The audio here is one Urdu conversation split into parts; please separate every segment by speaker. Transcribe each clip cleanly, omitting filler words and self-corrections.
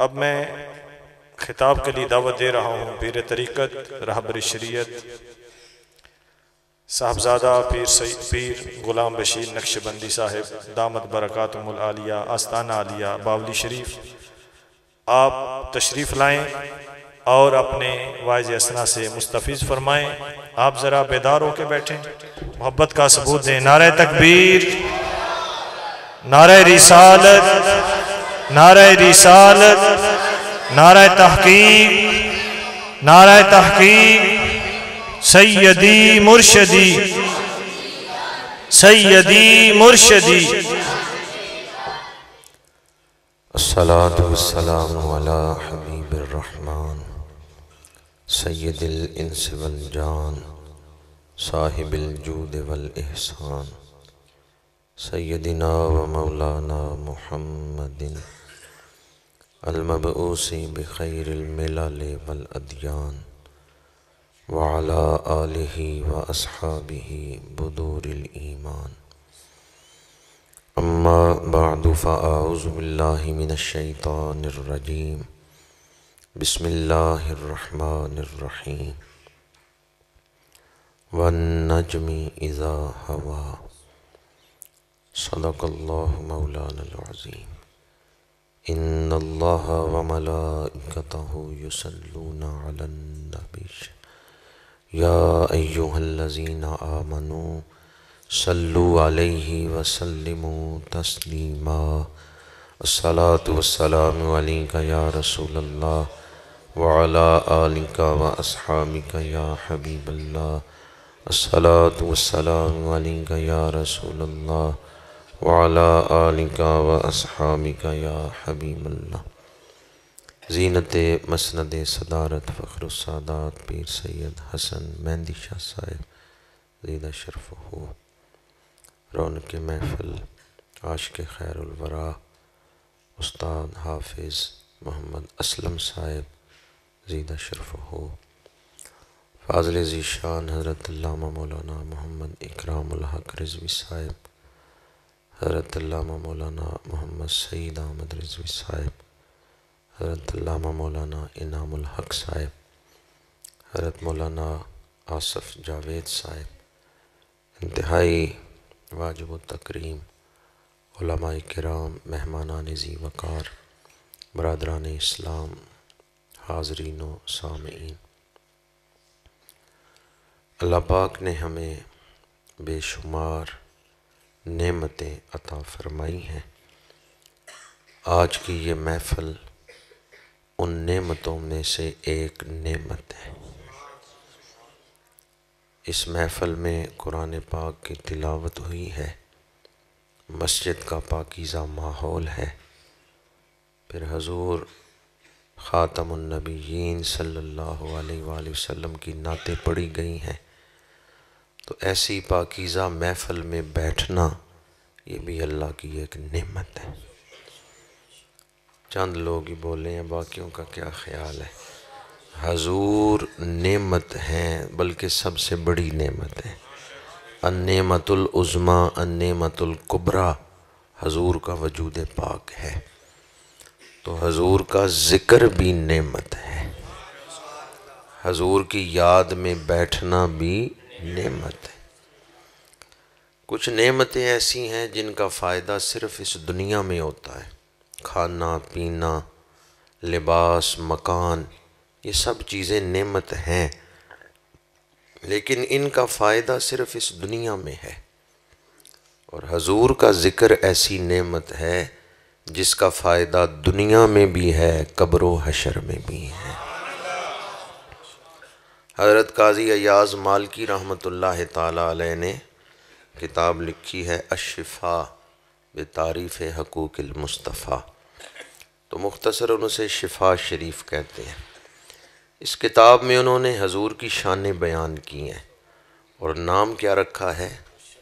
Speaker 1: اب میں خطاب کے لیے دعوت دے رہا ہوں پیر طریقت رہبر شریعت صاحبزادہ پیر غلام بشیر نقشبندی صاحب دامت برکاتہم العالیہ آستانہ عالیہ باولی شریف، آپ تشریف لائیں اور اپنے واعظ اسنا سے مستفیض فرمائیں۔ آپ ذرا بیدار ہو کے بیٹھیں، محبت کا ثبوت دیں۔ نعرہ تکبیر، نعرہ رسالت، نعرہ رسالت، نعرہ تحقیق، نعرہ تحقیق، سیدی مرشدی، سیدی مرشدی۔
Speaker 2: الصلاة والسلام علی حبیب الرحمن سید الانس والجان صاحب الجود والاحسان سیدنا و مولانا محمد المبعوث بخیر الملل والادیان وعلى آلہ واصحابہ بدور الایمان۔ اما بعد فاعوذ باللہ من الشیطان الرجیم، بسم اللہ الرحمن الرحیم۔ والنجم اذا ہوا، صدق اللہ مولانا العظیم۔ ان اللہ وملائکتہ یصلون علی النبی یا ایہا الذین آمنوا صلوا علیہ وسلموا تسلیما۔ الصلاة والسلام علیکہ یا رسول اللہ وعلی آلکہ واصحابکہ یا حبیب اللہ۔ الصلاة والسلام علیکہ یا رسول اللہ وعلی آلکہ واصحابکہ یا حبیب اللہ۔ زینت مسند صدارت فخر السادات پیر سید حسن مہندی شاہ صاحب زیدہ شرفہ، رونق محفل عاشق خیر الورا استاد حافظ محمد اسلم صاحب زیدہ شرفہ، فاضل ذیشان حضرت علامہ مولانا محمد اکرام الحق رضوی صاحب، حضرت علامہ مولانا محمد سعید احمد رضوی صاحب، حضرت علامہ مولانا انعام الحق صاحب، حضرت مولانا آصف جاوید صاحب، انتہائی واجب التکریم علماء کرام، مہمانان ذی وقار، برادران اسلام، حاضرین و سامعین، اللہ پاک نے ہمیں بے شمار نعمتیں عطا فرمائی ہیں۔ آج کی یہ محفل ان نعمتوں میں سے ایک نعمت ہے۔ اس محفل میں قرآن پاک کی تلاوت ہوئی ہے، مسجد کا پاکیزہ ماحول ہے، پھر حضور خاتم النبیین صلی اللہ علیہ وآلہ وسلم کی نعتیں پڑھی گئی ہیں، تو ایسی پاکیزہ محفل میں بیٹھنا یہ بھی اللہ کی ایک نعمت ہے۔ چند لوگ ہی بولے ہیں، باقیوں کا کیا خیال ہے؟ حضور نعمت ہیں، بلکہ سب سے بڑی نعمت ہے۔ النعمت العظمیٰ النعمت الکبریٰ، حضور کا وجود پاک ہے، تو حضور کا ذکر بھی نعمت ہے، حضور کی یاد میں بیٹھنا بھی نعمت ہے۔ کچھ نعمتیں ایسی ہیں جن کا فائدہ صرف اس دنیا میں ہوتا ہے، کھانا پینا، لباس، مکان، یہ سب چیزیں نعمت ہیں، لیکن ان کا فائدہ صرف اس دنیا میں ہے، اور حضور کا ذکر ایسی نعمت ہے جس کا فائدہ دنیا میں بھی ہے، قبر و حشر میں بھی ہے۔ حضرت قاضی ایاز مالکی رحمۃ اللہ تعالیٰ علیہ نے کتاب لکھی ہے الشفاء بتعریف حقوق المصطفیٰ، تو مختصر اسے شفا شریف کہتے ہیں۔ اس کتاب میں انہوں نے حضور کی شانیں بیان کی ہیں، اور نام کیا رکھا ہے؟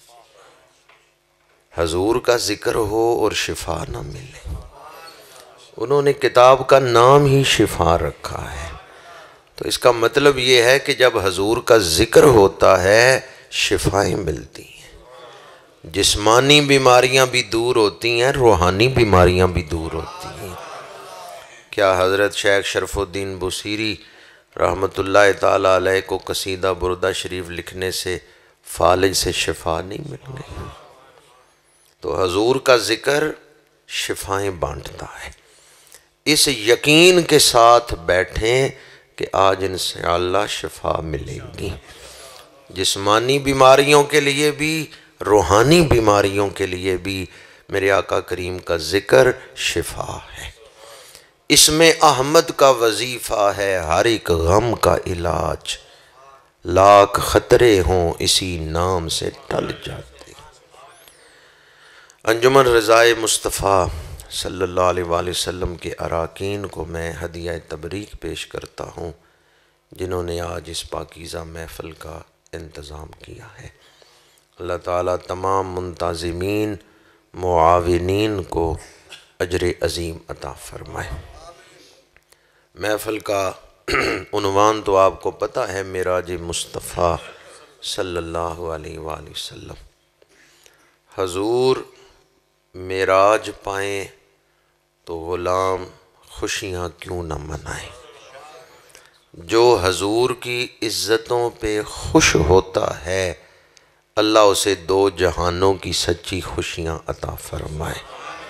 Speaker 2: حضور کا ذکر ہو اور شفا نہ ملے، انہوں نے کتاب کا نام ہی شفا رکھا ہے۔ تو اس کا مطلب یہ ہے کہ جب حضور کا ذکر ہوتا ہے شفائیں ملتی ہیں، جسمانی بیماریاں بھی دور ہوتی ہیں، روحانی بیماریاں بھی دور ہوتی ہیں۔ کیا حضرت شیخ شرف الدین بصیری رحمۃ اللہ تعالیٰ علیہ کو قصیدہ بردہ شریف لکھنے سے فالج سے شفا نہیں مل گئی؟ تو حضور کا ذکر شفائیں بانٹتا ہے۔ اس یقین کے ساتھ بیٹھیں کہ آج انشاءاللہ شفا ملے گی، جسمانی بیماریوں کے لیے بھی، روحانی بیماریوں کے لیے بھی میرے آقا کریم کا ذکر شفا ہے۔ اس میں احمد کا وظیفہ ہے ہر ایک غم کا علاج، لاکھ خطرے ہوں اسی نام سے ٹل جاتے۔ انجمن رضائے مصطفیٰ صلی اللہ علیہ وآلہ وسلم کے اراکین کو میں ہدیہ تبریک پیش کرتا ہوں، جنہوں نے آج اس پاکیزہ محفل کا انتظام کیا ہے۔ اللہ تعالیٰ تمام منتظمین معاونین کو اجر عظیم عطا فرمائے۔ محفل کا عنوان تو آپ کو پتہ ہے، معراج مصطفیٰ صلی اللہ علیہ وآلہ وسلم۔ حضور معراج پائیں تو غلام خوشیاں کیوں نہ منائیں۔ جو حضور کی عزتوں پہ خوش ہوتا ہے اللہ اسے دو جہانوں کی سچی خوشیاں عطا فرمائے۔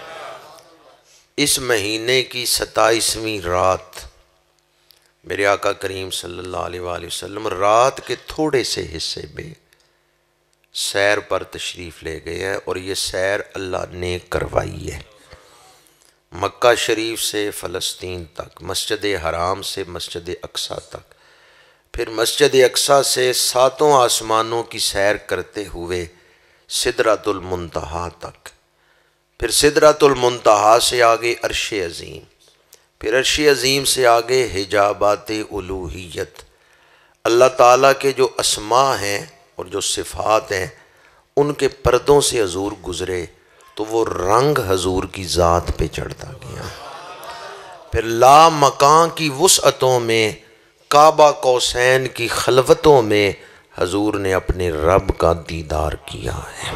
Speaker 2: اس مہینے کی 27ویں رات میرے آقا کریم صلی اللہ علیہ وآلہ وسلم رات کے تھوڑے سے حصے میں سیر پر تشریف لے گئے ہیں، اور یہ سیر اللہ نے کروائی ہے۔ مکہ شریف سے فلسطین تک، مسجد حرام سے مسجد اقصیٰ تک، پھر مسجد اقصیٰ سے 7 آسمانوں کی سیر کرتے ہوئے سدرۃ المنتہا تک، پھر سدرۃ المنتہا سے آگے عرش عظیم، پھر عرش عظیم سے آگے حجابات الوہیت۔ اللہ تعالیٰ کے جو اسماء ہیں اور جو صفات ہیں ان کے پردوں سے حضور گزرے تو وہ رنگ حضور کی ذات پہ چڑھتا گیا۔ پھر لا مکان کی وسعتوں میں، کعبہ قوسین کی خلوتوں میں حضور نے اپنے رب کا دیدار کیا ہے۔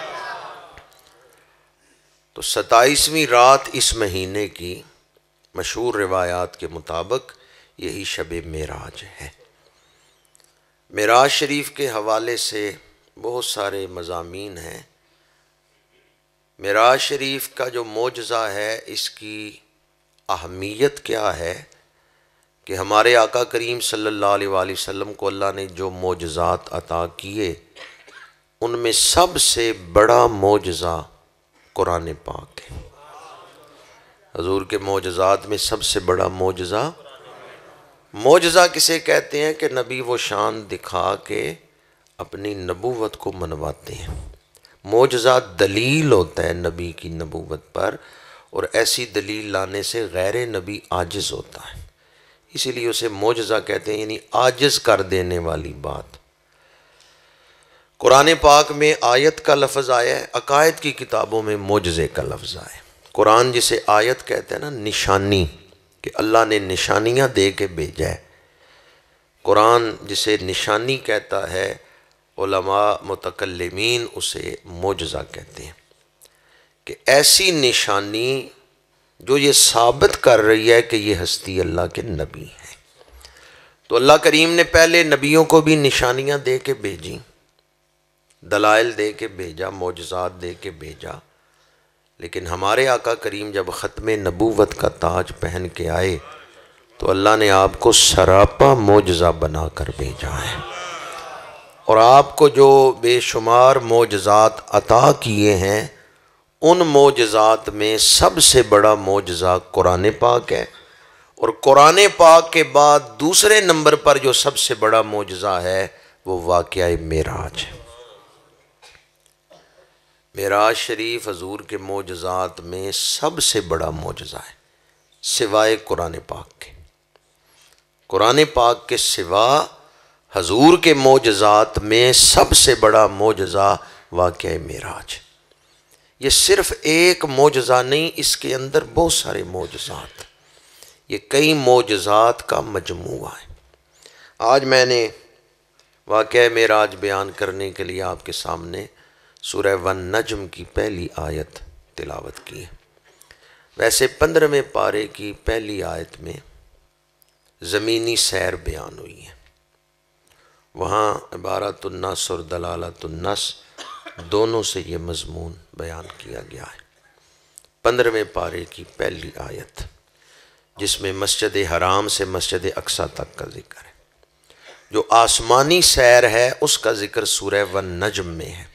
Speaker 2: تو 27ویں رات اس مہینے کی مشہور روایات کے مطابق یہی شب معراج ہے۔ معراج شریف کے حوالے سے بہت سارے مضامین ہیں۔ معراج شریف کا جو معجزہ ہے، اس کی اہمیت کیا ہے کہ ہمارے آقا کریم صلی اللہ علیہ وآلہ وسلم کو اللہ نے جو معجزات عطا کیے ان میں سب سے بڑا معجزہ قرآن پاک ہے۔ حضور کے معجزات میں سب سے بڑا معجزہ کسے کہتے ہیں کہ نبی وہ شان دکھا کے اپنی نبوت کو منواتے ہیں۔ معجزہ دلیل ہوتا ہے نبی کی نبوت پر، اور ایسی دلیل لانے سے غیر نبی عاجز ہوتا ہے، اسی لیے اسے معجزہ کہتے ہیں، یعنی عاجز کر دینے والی بات۔ قرآن پاک میں آیت کا لفظ آیا ہے، عقائد کی کتابوں میں معجزے کا لفظ آیا ہے۔ قرآن جسے آیت کہتے ہیں نا، نشانی، کہ اللہ نے نشانیاں دے کے بھیجا ہے۔ قرآن جسے نشانی کہتا ہے، علماء متکلمین اسے معجزہ کہتے ہیں، کہ ایسی نشانی جو یہ ثابت کر رہی ہے کہ یہ ہستی اللہ کے نبی ہیں۔ تو اللہ کریم نے پہلے نبیوں کو بھی نشانیاں دے کے بھیجیں، دلائل دے کے بھیجا، معجزات دے کے بھیجا، لیکن ہمارے آقا کریم جب ختم نبوت کا تاج پہن کے آئے تو اللہ نے آپ کو سراپا معجزہ بنا کر بھیجا ہے، اور آپ کو جو بے شمار معجزات عطا کیے ہیں ان معجزات میں سب سے بڑا معجزہ قرآن پاک ہے، اور قرآن پاک کے بعد دوسرے نمبر پر جو سب سے بڑا معجزہ ہے وہ واقعہ معراج ہے۔ معراج شریف حضور کے معجزات میں سب سے بڑا معجزہ ہے، سوائے قرآن پاک کے۔ قرآن پاک کے سوا حضور کے معجزات میں سب سے بڑا معجزہ واقعہ معراج۔ یہ صرف ایک معجزہ نہیں، اس کے اندر بہت سارے معجزات، یہ کئی معجزات کا مجموعہ ہے۔ آج میں نے واقعہ معراج بیان کرنے کے لیے آپ کے سامنے سورہ والنجم کی پہلی آیت تلاوت کی ہے۔ ویسے 15ویں پارے کی پہلی آیت میں زمینی سیر بیان ہوئی ہے، وہاں عبارت النص اور دلالت النص دونوں سے یہ مضمون بیان کیا گیا ہے۔ 15ویں پارے کی پہلی آیت جس میں مسجد حرام سے مسجد اقصیٰ تک کا ذکر ہے، جو آسمانی سیر ہے اس کا ذکر سورہ والنجم میں ہے،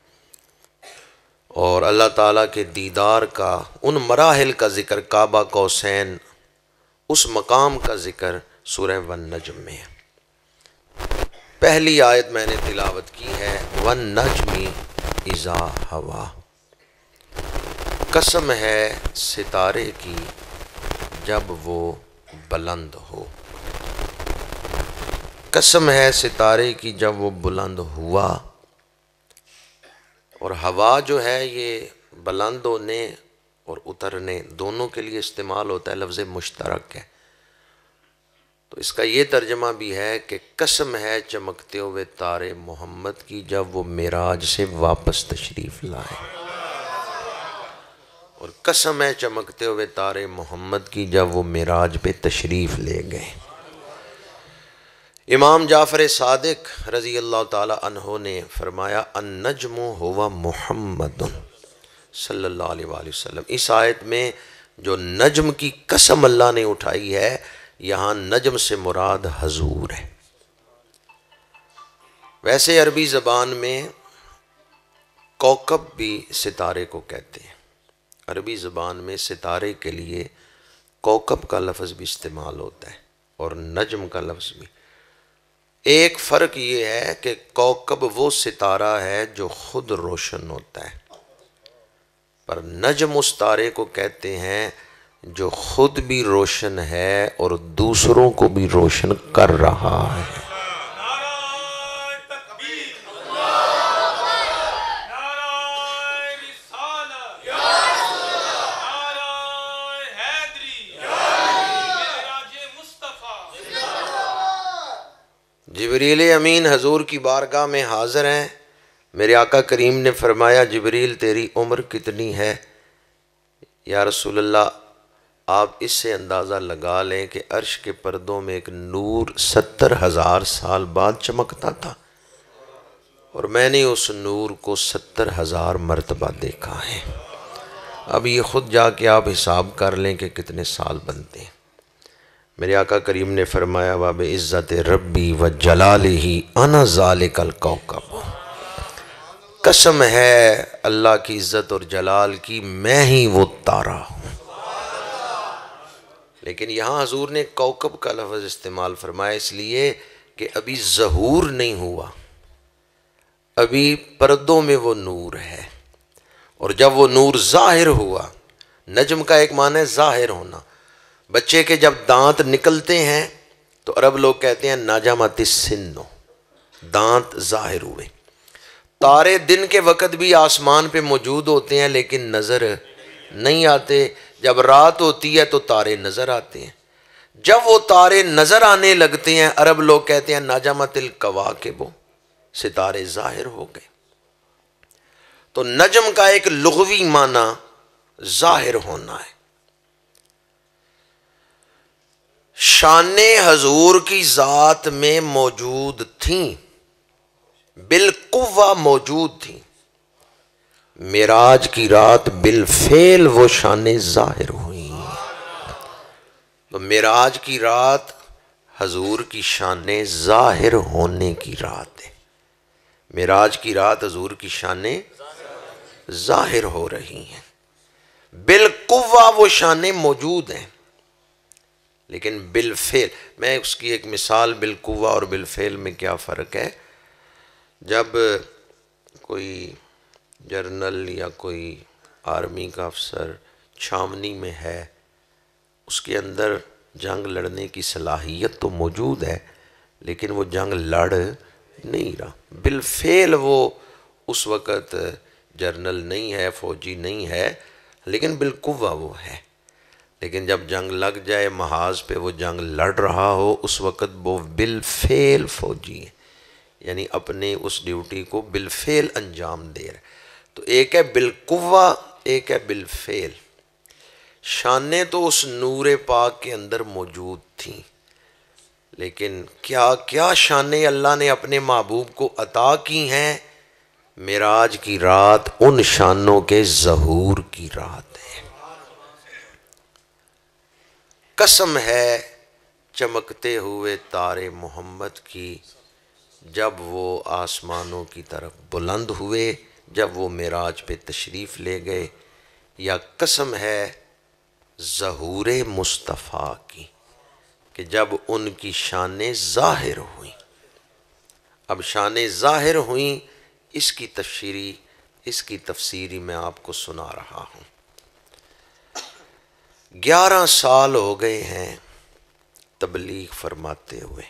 Speaker 2: اور اللہ تعالیٰ کے دیدار کا ان مراحل کا ذکر کعبہ قوسین اس مقام کا ذکر سورہ والنجم میں ہے۔ پہلی آیت میں نے تلاوت کی ہے والنجم اذا ہوا، قسم ہے ستارے کی جب وہ بلند ہو، قسم ہے ستارے کی جب وہ بلند ہوا۔ اور ہوا جو ہے یہ بلند ہونے اور اترنے دونوں کے لیے استعمال ہوتا ہے، لفظ مشترک ہے، تو اس کا یہ ترجمہ بھی ہے کہ قسم ہے چمکتے ہوئے تارے محمد کی جب وہ معراج سے واپس تشریف لائے، اور قسم ہے چمکتے ہوئے تارے محمد کی جب وہ معراج پہ تشریف لے گئے۔ امام جعفر صادق رضی اللہ تعالی عنہ نے فرمایا النجم ہوا محمد صلی اللہ علیہ وآلہ وسلم۔ اس آیت میں جو نجم کی قسم اللہ نے اٹھائی ہے، یہاں نجم سے مراد حضور ہے۔ ویسے عربی زبان میں کوکب بھی ستارے کو کہتے ہیں، عربی زبان میں ستارے کے لیے کوکب کا لفظ بھی استعمال ہوتا ہے اور نجم کا لفظ بھی۔ ایک فرق یہ ہے کہ کوکب وہ ستارہ ہے جو خود روشن ہوتا ہے، پر نجم اس تارے کو کہتے ہیں جو خود بھی روشن ہے اور دوسروں کو بھی روشن کر رہا ہے۔ جبریل امین حضور کی بارگاہ میں حاضر ہیں، میرے آقا کریم نے فرمایا جبریل تیری عمر کتنی ہے؟ یا رسول اللہ آپ اس سے اندازہ لگا لیں کہ عرش کے پردوں میں ایک نور 70,000 سال بعد چمکتا تھا، اور میں نے اس نور کو 70,000 مرتبہ دیکھا ہے۔ اب یہ خود جا کے آپ حساب کر لیں کہ کتنے سال بنتے ہیں۔ میرے آقا کریم نے فرمایا وَبِعِزَّتِ رَبِّی وَجَلَالِهِ أَنَا ذَلِكَ الْكَوْكَبُ، قسم ہے اللہ کی عزت اور جلال کی میں ہی وہ تارا ہوں۔ لیکن یہاں حضور نے کوکب کا لفظ استعمال فرمایا اس لیے کہ ابھی ظہور نہیں ہوا، ابھی پردوں میں وہ نور ہے، اور جب وہ نور ظاہر ہوا، نجم کا ایک معنی ہے ظاہر ہونا۔ بچے کے جب دانت نکلتے ہیں تو عرب لوگ کہتے ہیں ناجمت السن، دانت ظاہر ہوئے۔ تارے دن کے وقت بھی آسمان پہ موجود ہوتے ہیں لیکن نظر نہیں آتے، جب رات ہوتی ہے تو تارے نظر آتے ہیں۔ جب وہ تارے نظر آنے لگتے ہیں عرب لوگ کہتے ہیں ناجمت الکواکب، ستارے ظاہر ہو گئے۔ تو نجم کا ایک لغوی معنی ظاہر ہونا ہے۔ شان حضور کی ذات میں موجود تھیں، بالقوہ موجود تھیں، معراج کی رات بالفعل وہ شان ظاہر ہوئی۔ تو معراج کی رات حضور کی شان ظاہر ہونے کی رات ہے، معراج کی رات حضور کی شان ظاہر ہو رہی ہیں، بالقوہ وہ شانیں موجود ہیں، لیکن بالفعل میں اس کی ایک مثال بالقوہ اور بالفعل میں کیا فرق ہے۔ جب کوئی جرنل یا کوئی آرمی کا افسر چھاونی میں ہے، اس کے اندر جنگ لڑنے کی صلاحیت تو موجود ہے لیکن وہ جنگ لڑ نہیں رہا، بالفعل وہ اس وقت جرنل نہیں ہے، فوجی نہیں ہے، لیکن بالقوہ وہ ہے۔ لیکن جب جنگ لگ جائے محاذ پہ وہ جنگ لڑ رہا ہو، اس وقت وہ بالفعل فوجی ہے، یعنی اپنے اس ڈیوٹی کو بالفعل انجام دے رہا ہے۔ تو ایک ہے بالقوہ، ایک ہے بالفعل۔ شانیں تو اس نور پاک کے اندر موجود تھیں، لیکن کیا کیا شانیں اللہ نے اپنے محبوب کو عطا کی ہیں؟ معراج کی رات ان شانوں کے ظہور کی رات ہے۔ قسم ہے چمکتے ہوئے تارے محمد کی، جب وہ آسمانوں کی طرف بلند ہوئے، جب وہ معراج پہ تشریف لے گئے، یا قسم ہے ظہور مصطفیٰ کی کہ جب ان کی شانیں ظاہر ہوئیں۔ اب شانیں ظاہر ہوئیں، اس کی تفسیری میں آپ کو سنا رہا ہوں۔ 11 سال ہو گئے ہیں تبلیغ فرماتے ہوئے،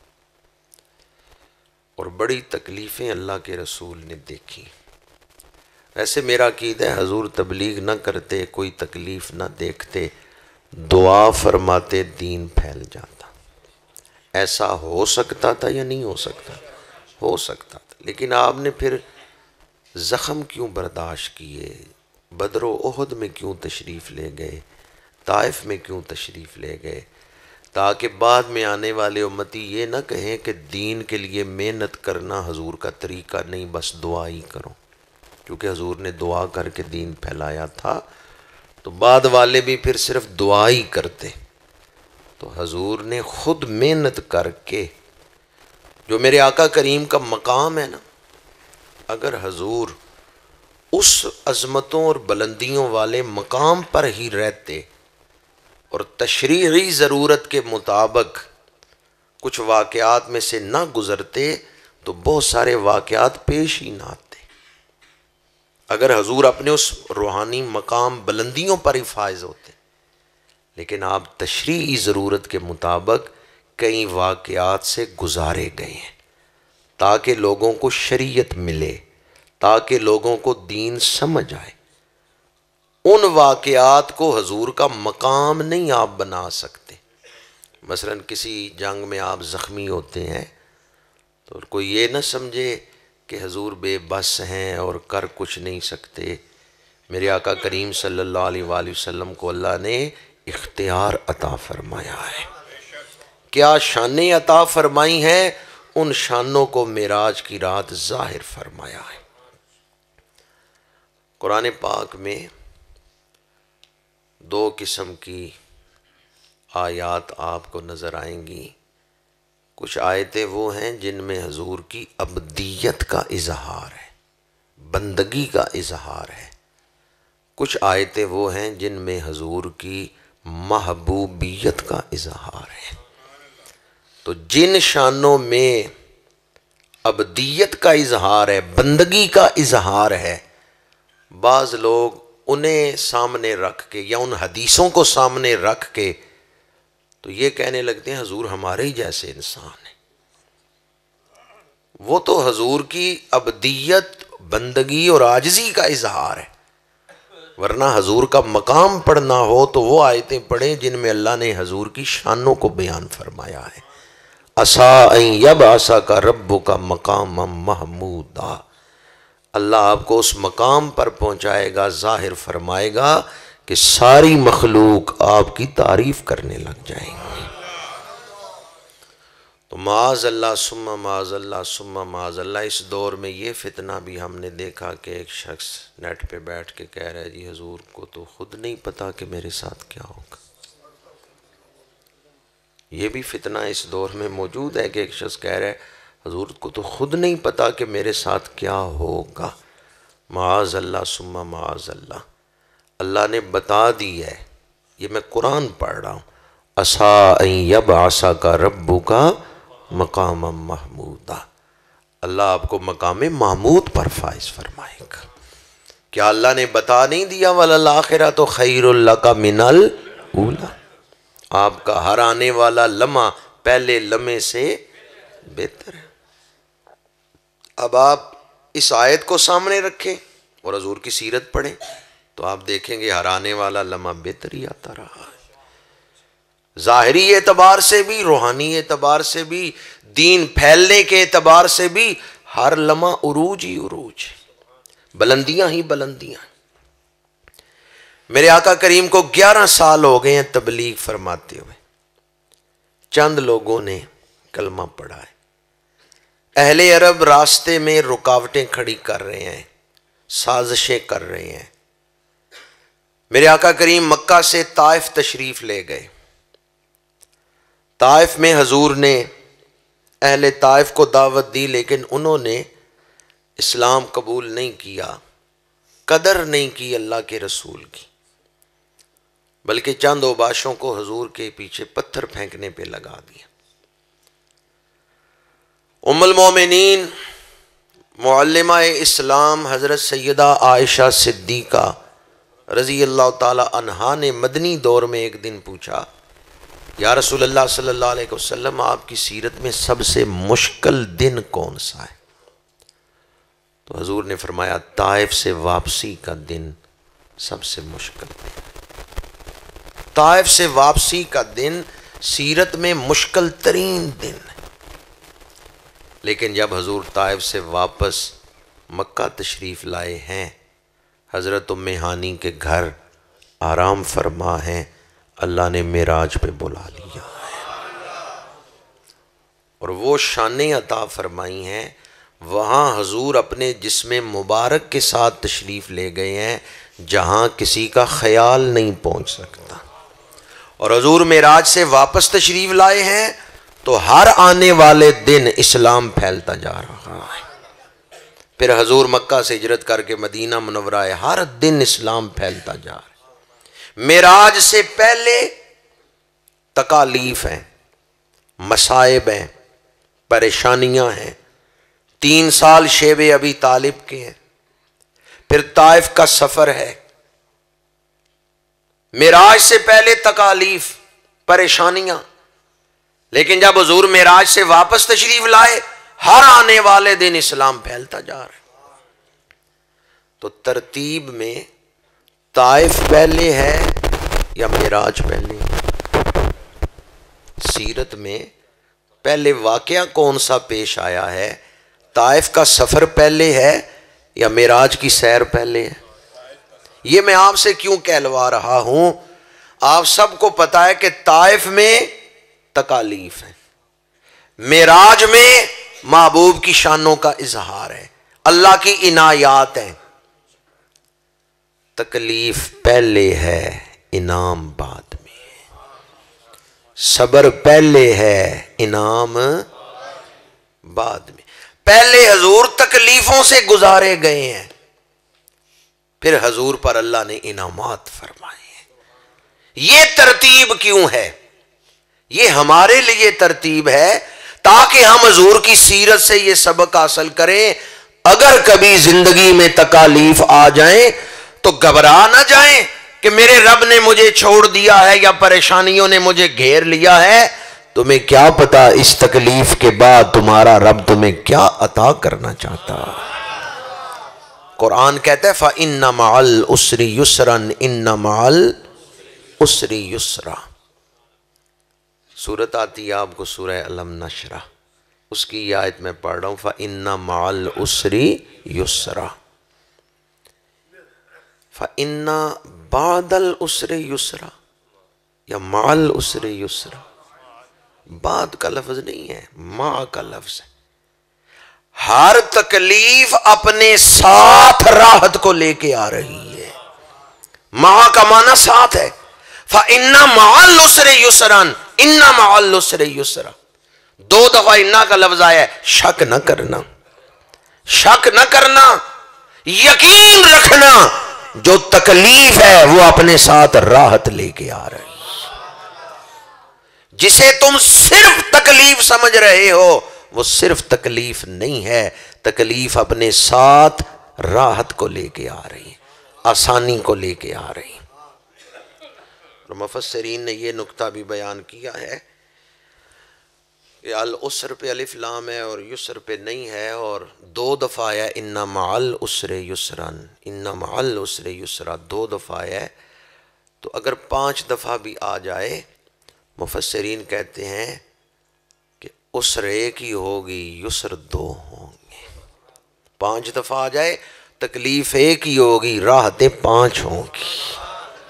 Speaker 2: اور بڑی تکلیفیں اللہ کے رسول نے دیکھی۔ ویسے میرا عقیدہ ہے حضور تبلیغ نہ کرتے، کوئی تکلیف نہ دیکھتے، دعا فرماتے، دین پھیل جاتا۔ ایسا ہو سکتا تھا یا نہیں ہو سکتا؟ ہو سکتا تھا، لیکن آپ نے پھر زخم کیوں برداشت کیے؟ بدر و احد میں کیوں تشریف لے گئے؟ طائف میں کیوں تشریف لے گئے؟ تاکہ بعد میں آنے والے امتی یہ نہ کہیں کہ دین کے لیے محنت کرنا حضور کا طریقہ نہیں، بس دعا ہی کرو۔ کیونکہ حضور نے دعا کر کے دین پھیلایا تھا، تو بعد والے بھی پھر صرف دعا ہی کرتے۔ تو حضور نے خود محنت کر کے، جو میرے آقا کریم کا مقام ہے نا، اگر حضور اس عظمتوں اور بلندیوں والے مقام پر ہی رہتے اور تشریعی ضرورت کے مطابق کچھ واقعات میں سے نہ گزرتے تو بہت سارے واقعات پیش ہی نہ آتے۔ اگر حضور اپنے اس روحانی مقام بلندیوں پر ہی فائز ہوتے، لیکن آپ تشریعی ضرورت کے مطابق کئی واقعات سے گزارے گئے ہیں تاکہ لوگوں کو شریعت ملے، تاکہ لوگوں کو دین سمجھ آئے۔ ان واقعات کو حضور کا مقام نہیں آپ بنا سکتے۔ مثلا کسی جنگ میں آپ زخمی ہوتے ہیں تو کوئی یہ نہ سمجھے کہ حضور بے بس ہیں اور کر کچھ نہیں سکتے۔ میرے آقا کریم صلی اللہ علیہ وآلہ وسلم کو اللہ نے اختیار عطا فرمایا ہے۔ کیا شانیں عطا فرمائی ہیں؟ ان شانوں کو معراج کی رات ظاہر فرمایا ہے۔ قرآن پاک میں 2 قسم کی آیات آپ کو نظر آئیں گی۔ کچھ آیتیں وہ ہیں جن میں حضور کی عبدیت کا اظہار ہے، بندگی کا اظہار ہے۔ کچھ آیتیں وہ ہیں جن میں حضور کی محبوبیت کا اظہار ہے۔ تو جن شانوں میں عبدیت کا اظہار ہے، بندگی کا اظہار ہے، بعض لوگ انہیں سامنے رکھ کے یا ان حدیثوں کو سامنے رکھ کے تو یہ کہنے لگتے ہیں حضور ہمارے ہی جیسے انسان ہیں۔ وہ تو حضور کی عبدیت، بندگی اور عاجزی کا اظہار ہے، ورنہ حضور کا مقام پڑھنا ہو تو وہ آیتیں پڑھیں جن میں اللہ نے حضور کی شانوں کو بیان فرمایا ہے۔ عسیٰ ان یبعثک ربک مقاما محمودا، اللہ آپ کو اس مقام پر پہنچائے گا، ظاہر فرمائے گا کہ ساری مخلوق آپ کی تعریف کرنے لگ جائیں گی۔ تو معاذ اللہ ثم معاذ اللہ ثم معاذ اللہ، اس دور میں یہ فتنہ بھی ہم نے دیکھا کہ ایک شخص نیٹ پہ بیٹھ کے کہہ رہا ہے جی حضور کو تو خود نہیں پتا کہ میرے ساتھ کیا ہوگا۔ یہ بھی فتنہ اس دور میں موجود ہے کہ ایک شخص کہہ رہا ہے حضور کو تو خود نہیں پتا کہ میرے ساتھ کیا ہوگا۔ معاذ اللہ ثم معاذ اللہ، اللہ نے بتا دی ہے، یہ میں قرآن پڑھ رہا ہوں، عسیٰ ان یبعثک ربک مقاما محمودا، اللہ آپ کو مقام محمود پر فائز فرمائے گا۔ کیا اللہ نے بتا نہیں دیا وَلَلْآخِرَةُ خَيْرٌ لَكَ مِنَ الْأُولَىٰ، آپ کا ہر آنے والا لمحہ پہلے لمحے سے بہتر ہے۔ اب آپ اس آیت کو سامنے رکھیں اور حضور کی سیرت پڑھیں تو آپ دیکھیں گے ہر آنے والا لمحہ بہتر ہی آتا رہا ہے، ظاہری اعتبار سے بھی، روحانی اعتبار سے بھی، دین پھیلنے کے اعتبار سے بھی، ہر لمحہ عروج ہی عروج، بلندیاں ہی بلندیاں۔ میرے آقا کریم کو 11 سال ہو گئے ہیں تبلیغ فرماتے ہوئے، چند لوگوں نے کلمہ پڑھا ہے۔ اہل عرب راستے میں رکاوٹیں کھڑی کر رہے ہیں، سازشیں کر رہے ہیں۔ میرے آقا کریم مکہ سے طائف تشریف لے گئے۔ طائف میں حضور نے اہل طائف کو دعوت دی، لیکن انہوں نے اسلام قبول نہیں کیا، قدر نہیں کی اللہ کے رسول کی، بلکہ چند اوباشوں کو حضور کے پیچھے پتھر پھینکنے پہ لگا دیا۔ ام المومنین معلمہ اسلام حضرت سیدہ عائشہ صدیقہ رضی اللہ تعالی عنہا نے مدنی دور میں ایک دن پوچھا، یا رسول اللہ صلی اللہ علیہ وسلم، آپ کی سیرت میں سب سے مشکل دن کون سا ہے؟ تو حضور نے فرمایا، طائف سے واپسی کا دن سب سے مشکل دن۔ طائف سے واپسی کا دن سیرت میں مشکل ترین دن ہے۔ لیکن جب حضور طائف سے واپس مکہ تشریف لائے ہیں، حضرت ام ہانی کے گھر آرام فرما ہیں، اللہ نے معراج پہ بلا لیا ہے اور وہ شانیں عطا فرمائی ہیں۔ وہاں حضور اپنے جسم مبارک کے ساتھ تشریف لے گئے ہیں جہاں کسی کا خیال نہیں پہنچ سکتا، اور حضور معراج سے واپس تشریف لائے ہیں تو ہر آنے والے دن اسلام پھیلتا جا رہا ہے۔ پھر حضور مکہ سے ہجرت کر کے مدینہ منورہ آئے، ہر دن اسلام پھیلتا جا رہا ہے۔ معراج سے پہلے تکالیف ہیں، مصائب ہیں، پریشانیاں ہیں۔ 3 سال شیب ابی طالب کے ہیں، پھر طائف کا سفر ہے۔ معراج سے پہلے تکالیف، پریشانیاں، لیکن جب حضور معراج سے واپس تشریف لائے، ہر آنے والے دن اسلام پھیلتا جا رہا ہے۔ تو ترتیب میں طائف پہلے ہے یا معراج پہلے ہے؟ سیرت میں پہلے واقعہ کون سا پیش آیا ہے؟ طائف کا سفر پہلے ہے یا معراج کی سیر پہلے ہے؟ یہ میں آپ سے کیوں کہلوا رہا ہوں؟ آپ سب کو پتا ہے کہ طائف میں تکالیف ہے، معراج میں محبوب کی شانوں کا اظہار ہے، اللہ کی عنایات ہیں۔ تکلیف پہلے ہے، انعام بعد میں، صبر پہلے ہے، انعام بعد میں۔ پہلے حضور تکلیفوں سے گزارے گئے ہیں، پھر حضور پر اللہ نے انعامات فرمائے ہیں۔ یہ ترتیب کیوں ہے؟ یہ ہمارے لیے ترتیب ہے تاکہ ہم حضور کی سیرت سے یہ سبق حاصل کریں، اگر کبھی زندگی میں تکالیف آ جائیں تو گھبرا نہ جائیں کہ میرے رب نے مجھے چھوڑ دیا ہے یا پریشانیوں نے مجھے گھیر لیا ہے۔ تمہیں کیا پتا اس تکلیف کے بعد تمہارا رب تمہیں کیا عطا کرنا چاہتا۔ قرآن کہتا ہے فَإِنَّ مَعَ الْعُسْرِ يُسْرًا إِنَّ مَعَ الْعُسْرِ يُسْرًا۔ سورت آتی ہے آپ کو سورہ علم نشرہ، اس کی یہ آیت میں پڑھ رہا ہوں فَإِنَّ مَعَ الْعُسْرِ يُسْرًا، فَإِنَّ بَعْدَ الْعُسْرِ يُسْرًا یا مَعَ الْعُسْرِ يُسْرًا۔ بعد کا لفظ نہیں ہے، مع کا لفظ ہے۔ ہر تکلیف اپنے ساتھ راحت کو لے کے آ رہی ہے۔ مع کا معنی ساتھ ہے۔ فَإِنَّ مَعَ الْعُسْرِ يُسْرًا إِنَّ مَعَ الْعُسْرِ يُسْرًا۔ 2 دفعہ اِنَّ کا لفظ آیا ہے، شک نہ کرنا، شک نہ کرنا، یقین رکھنا جو تکلیف ہے وہ اپنے ساتھ راحت لے کے آ رہی ہے۔ جسے تم صرف تکلیف سمجھ رہے ہو وہ صرف تکلیف نہیں ہے، تکلیف اپنے ساتھ راحت کو لے کے آ رہی ہے، آسانی کو لے کے آ رہی ہے۔ اور مفسرین نے یہ نکتہ بھی بیان کیا ہے کہ العسر پہ الف لام ہے اور یسر پہ نہیں ہے، اور 2 دفعہ ہے ان مع العسر یسرا، ان مع العسر یسرا 2 دفعہ ہے، تو اگر 5 دفعہ بھی آ جائے مفسرین کہتے ہیں کہ عسر 1 ہی ہوگی، یسر 2 ہوں گے۔ 5 دفعہ آ جائے تکلیف 1 ہی ہوگی، راحتیں 5 ہوں گی۔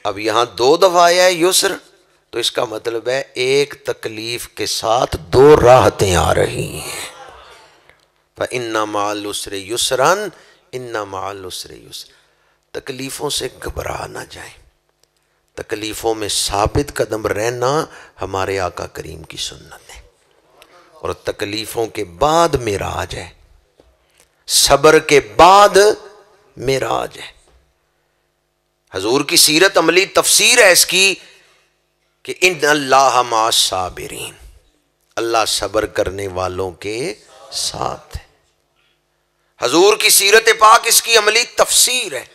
Speaker 2: اب یہاں 2 دفعہ آیا ہے یسر، تو اس کا مطلب ہے ایک تکلیف کے ساتھ 2 راحتیں آ رہی ہیں۔ فَإِنَّ مَعَ الْعُسْرِ يُسْرًا إِنَّ مَعَ الْعُسْرِ يُسْرًا۔ تکلیفوں سے گھبرا نہ جائیں، تکلیفوں میں ثابت قدم رہنا ہمارے آقا کریم کی سنت ہے، اور تکلیفوں کے بعد معراج ہے، صبر کے بعد معراج ہے۔ حضور کی سیرت عملی تفسیر ہے اس کی کہ ان اللہ مع الصابرین، اللہ صبر کرنے والوں کے ساتھ ہے۔ حضور کی سیرت پاک اس کی عملی تفسیر ہے۔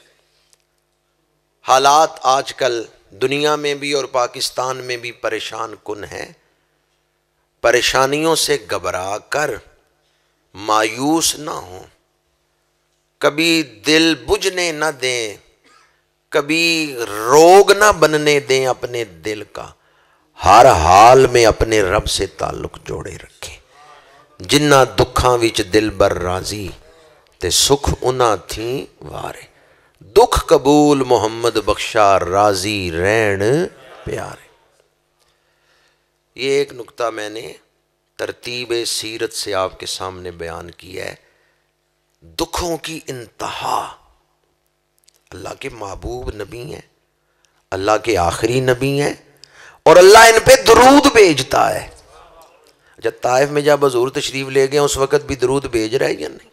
Speaker 2: حالات آج کل دنیا میں بھی اور پاکستان میں بھی پریشان کن ہے، پریشانیوں سے گھبرا کر مایوس نہ ہوں، کبھی دل بجھنے نہ دیں، کبھی روگ نہ بننے دیں اپنے دل کا، ہر حال میں اپنے رب سے تعلق جوڑے رکھیں۔ جنہ دکھاں وچ دل بر راضی تے سکھ انہاں تھیں وارے، دکھ قبول محمد بخشا راضی رین پیارے۔ یہ ایک نکتہ میں نے ترتیب سیرت سے آپ کے سامنے بیان کیا ہے۔ دکھوں کی انتہا، اللہ کے محبوب نبی ہیں، اللہ کے آخری نبی ہیں، اور اللہ ان پہ درود بھیجتا ہے۔ جب طائف میں جب حضور تشریف لے گئے اس وقت بھی درود بھیج رہا ہے یا نہیں؟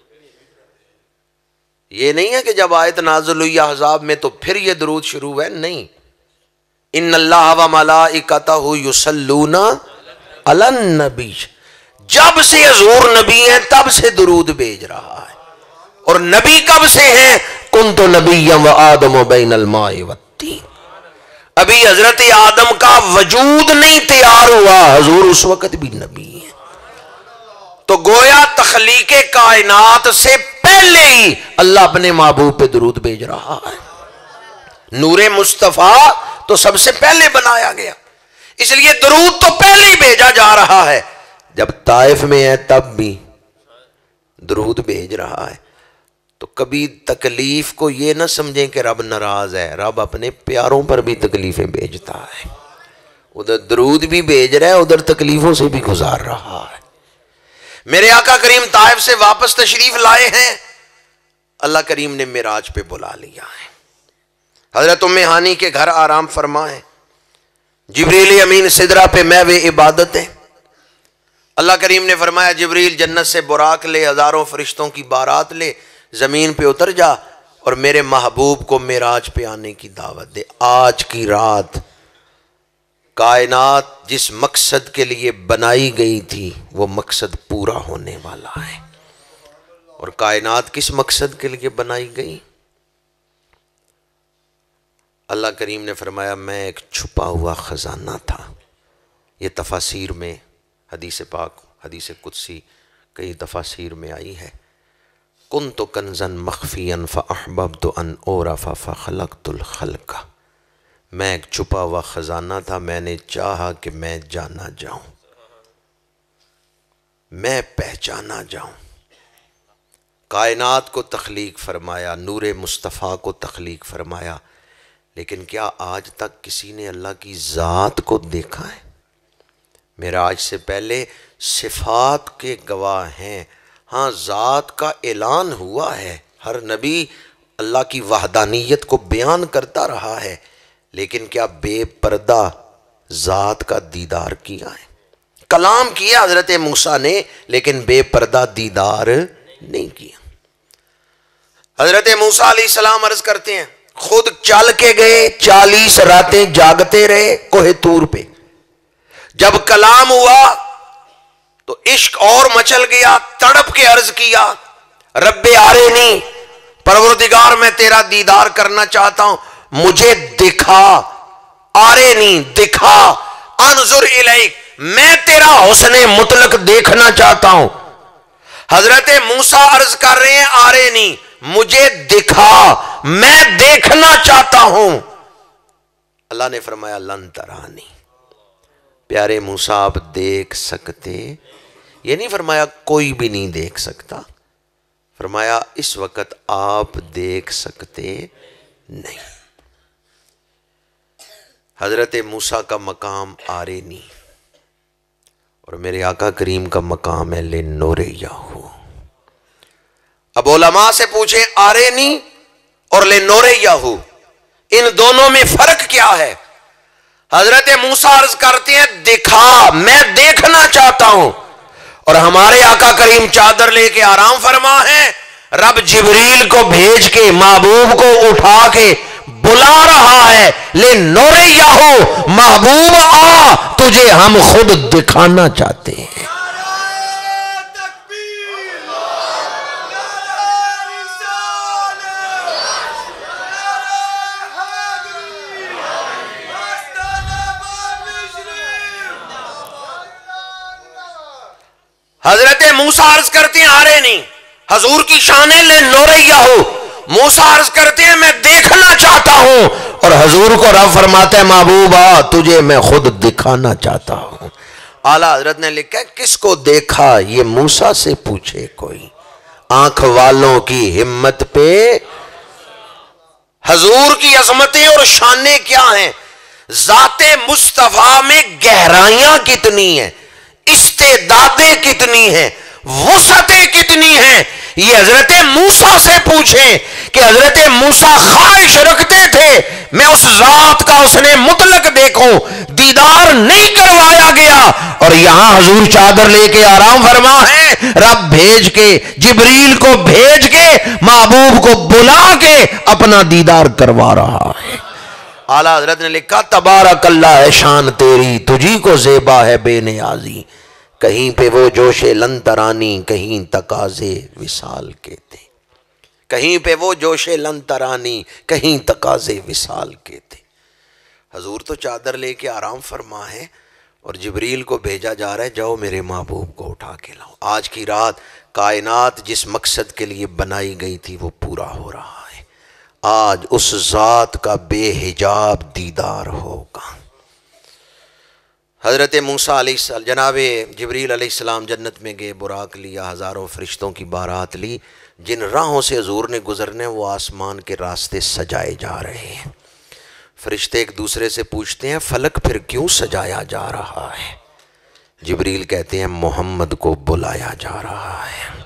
Speaker 2: یہ نہیں ہے کہ جب آیت نازل ہوئی احزاب میں تو پھر یہ درود شروع ہے، نہیں۔ ان اللہ و ملائکتہ یصلون علی النبی، جب سے حضور نبی ہیں تب سے درود بھیج رہا ہے۔ اور نبی کب سے ہیں؟ کنت نبیا و آدم بین الماء والطین، ابھی حضرت آدم کا وجود نہیں تیار ہوا، حضور اس وقت بھی نبی ہیں۔ تو گویا تخلیق کائنات سے پہلے ہی اللہ اپنے محبوب پہ درود بھیج رہا ہے۔ نور مصطفیٰ تو سب سے پہلے بنایا گیا، اس لیے درود تو پہلے ہی بھیجا جا رہا ہے۔ جب طائف میں ہے تب بھی درود بھیج رہا ہے۔ تو کبھی تکلیف کو یہ نہ سمجھیں کہ رب ناراض ہے، رب اپنے پیاروں پر بھی تکلیفیں بھیجتا ہے، ادھر درود بھی بھیج رہا ہے، ادھر تکلیفوں سے بھی گزار رہا ہے۔ میرے آقا کریم طائف سے واپس تشریف لائے ہیں، اللہ کریم نے معراج پہ بلا لیا ہے۔ حضرت ام ہانی کے گھر آرام فرما ہے، جبریل امین سدرہ پہ محو عبادت ہے۔ اللہ کریم نے فرمایا جبریل جنت سے براق لے، ہزاروں فرشتوں کی بارات لے، زمین پہ اتر جا اور میرے محبوب کو معراج پہ آنے کی دعوت دے۔ آج کی رات کائنات جس مقصد کے لیے بنائی گئی تھی وہ مقصد پورا ہونے والا ہے۔ اور کائنات کس مقصد کے لیے بنائی گئی؟ اللہ کریم نے فرمایا میں ایک چھپا ہوا خزانہ تھا۔ یہ تفاسیر میں حدیث پاک، حدیث قدسی کئی تفاسیر میں آئی ہے۔ کنت کنزا مخفیا فاحببت ان اعرف فخلقت الخلق، میں ایک چھپا ہوا خزانہ تھا، میں نے چاہا کہ میں جانا جاؤں، میں پہچانا جاؤں۔ کائنات کو تخلیق فرمایا، نور مصطفیٰ کو تخلیق فرمایا، لیکن کیا آج تک کسی نے اللہ کی ذات کو دیکھا ہے؟ معراج سے پہلے صفات کے گواہ ہیں، ہاں ذات کا اعلان ہوا ہے، ہر نبی اللہ کی وحدانیت کو بیان کرتا رہا ہے، لیکن کیا بے پردہ ذات کا دیدار کیا ہے؟ کلام کیا حضرت موسیٰ نے، لیکن بے پردہ دیدار نہیں کیا۔ حضرت موسیٰ علیہ السلام عرض کرتے ہیں خود چل کے گئے، 40 راتیں جاگتے رہے کوہ طور پہ، جب کلام ہوا تو عشق اور مچل گیا، تڑپ کے عرض کیا رب آرینی، پروردگار میں تیرا دیدار کرنا چاہتا ہوں، مجھے دکھا، آرینی دکھا، انظر الیک، میں تیرا حسن مطلق دیکھنا چاہتا ہوں۔ حضرت موسیٰ عرض کر رہے ہیں آرینی، مجھے دکھا، میں دیکھنا چاہتا ہوں۔ اللہ نے فرمایا لن ترانی، پیارے موسیٰ آپ دیکھ سکتے، یہ نہیں فرمایا کوئی بھی نہیں دیکھ سکتا، فرمایا اس وقت آپ دیکھ سکتے نہیں۔ حضرت موسیٰ کا مقام آرینی اور میرے آقا کریم کا مقام ہے لنور یاہو۔ اب علماء سے پوچھیں آرینی اور لنور یاہو ان دونوں میں فرق کیا ہے؟ حضرت موسیٰ عرض کرتے ہیں دکھا، میں دیکھنا چاہتا ہوں، اور ہمارے آقا کریم چادر لے کے آرام فرما ہے، رب جبریل کو بھیج کے محبوب کو اٹھا کے بلا رہا ہے لنور یاہو، محبوب آ تجھے ہم خود دکھانا چاہتے ہیں۔ حضرت موسیٰ عرض کرتے ہیں آرینی، حضور کی شان ہے لنور یاہو، موسیٰ عرض کرتے ہیں میں دیکھنا چاہتا ہوں، اور حضور کو رب فرماتا ہے محبوبہ تجھے میں خود دکھانا چاہتا ہوں۔ اعلیٰ حضرت نے لکھا ہے کس کو دیکھا یہ موسیٰ سے پوچھے کوئی، آنکھ والوں کی ہمت پہ حضور کی عظمتیں اور شانیں کیا ہیں، ذات مصطفیٰ میں گہرائیاں کتنی ہیں، استعدادیں کتنی ہیں، وسعتیں کتنی ہیں، یہ حضرت موسیٰ سے پوچھیں کہ حضرت موسیٰ خواہش رکھتے تھے میں اس ذات کا اس نے مطلق دیکھوں، دیدار نہیں کروایا گیا، اور یہاں حضور چادر لے کے آرام فرما ہے، رب بھیج کے جبریل کو بھیج کے محبوب کو بلا کے اپنا دیدار کروا رہا ہے۔ اعلیٰ حضرت نے لکھا تبارک اللہ ہے شان تیری، تجھی کو زیبا ہے بے نیازی، کہیں پہ وہ جوش لن ترانی کہیں تقاضے وصال کے تھے، کہیں پہ وہ جوش لن ترانی کہیں تقاضے وصال کے تھے۔ حضور تو چادر لے کے آرام فرما ہے اور جبریل کو بھیجا جا رہا ہے جاؤ میرے محبوب کو اٹھا کے لاؤ، آج کی رات کائنات جس مقصد کے لیے بنائی گئی تھی وہ پورا ہو رہا ہے، آج اس ذات کا بے حجاب دیدار ہوگا۔ حضرت موسیٰ علیہ السلام، جناب جبریل علیہ السلام جنت میں گئے، براق لیا، ہزاروں فرشتوں کی بارات لی، جن راہوں سے حضور نے گزرنے وہ آسمان کے راستے سجائے جا رہے ہیں۔ فرشتے ایک دوسرے سے پوچھتے ہیں فلک پھر کیوں سجایا جا رہا ہے؟ جبریل کہتے ہیں محمد کو بلایا جا رہا ہے۔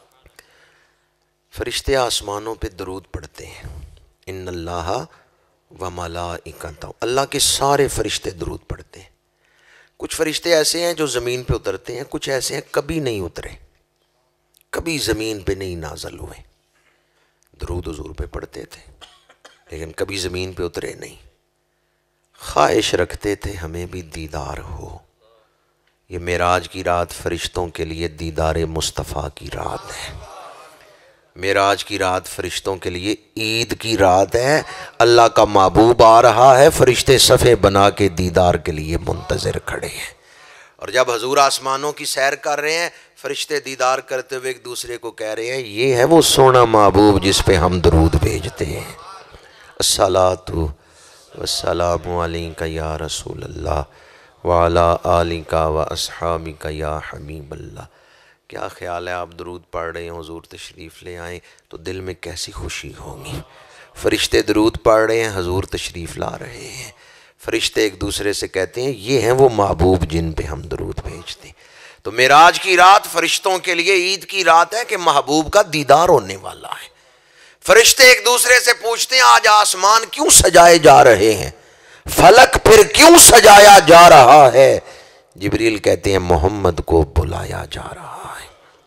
Speaker 2: فرشتے آسمانوں پہ درود پڑھتے ہیں، ان اللہ و ملائکتہ، اللہ کے سارے فرشتے درود پڑھتے ہیں۔ کچھ فرشتے ایسے ہیں جو زمین پہ اترتے ہیں، کچھ ایسے ہیں کبھی نہیں اترے، کبھی زمین پہ نہیں نازل ہوئے، درود حضور پہ پڑھتے تھے لیکن کبھی زمین پہ اترے نہیں، خواہش رکھتے تھے ہمیں بھی دیدار ہو۔ یہ معراج کی رات فرشتوں کے لیے دیدار مصطفیٰ کی رات ہے، معراج کی رات فرشتوں کے لیے عید کی رات ہے، اللہ کا محبوب آ رہا ہے، فرشتے صفیں بنا کے دیدار کے لیے منتظر کھڑے ہیں، اور جب حضور آسمانوں کی سیر کر رہے ہیں فرشتے دیدار کرتے ہوئے ایک دوسرے کو کہہ رہے ہیں یہ ہے وہ سونا محبوب جس پہ ہم درود بھیجتے ہیں، الصلاۃ والسلام علیک یا رسول اللہ وعلی آلک و اصحابک یا حبیب اللہ۔ کیا خیال ہے آپ درود پڑھ رہے ہیں، حضور تشریف لے آئیں تو دل میں کیسی خوشی ہوگی۔ فرشتے درود پڑھ رہے ہیں، حضور تشریف لا رہے ہیں، فرشتے ایک دوسرے سے کہتے ہیں یہ ہیں وہ محبوب جن پہ ہم درود بھیجتے ہیں۔ تو معراج کی رات فرشتوں کے لیے عید کی رات ہے کہ محبوب کا دیدار ہونے والا ہے۔ فرشتے ایک دوسرے سے پوچھتے ہیں آج آسمان کیوں سجائے جا رہے ہیں، فلک پھر کیوں سجایا جا رہا ہے؟ جبریل کہتے ہیں محمد کو بلایا جا رہا ہے۔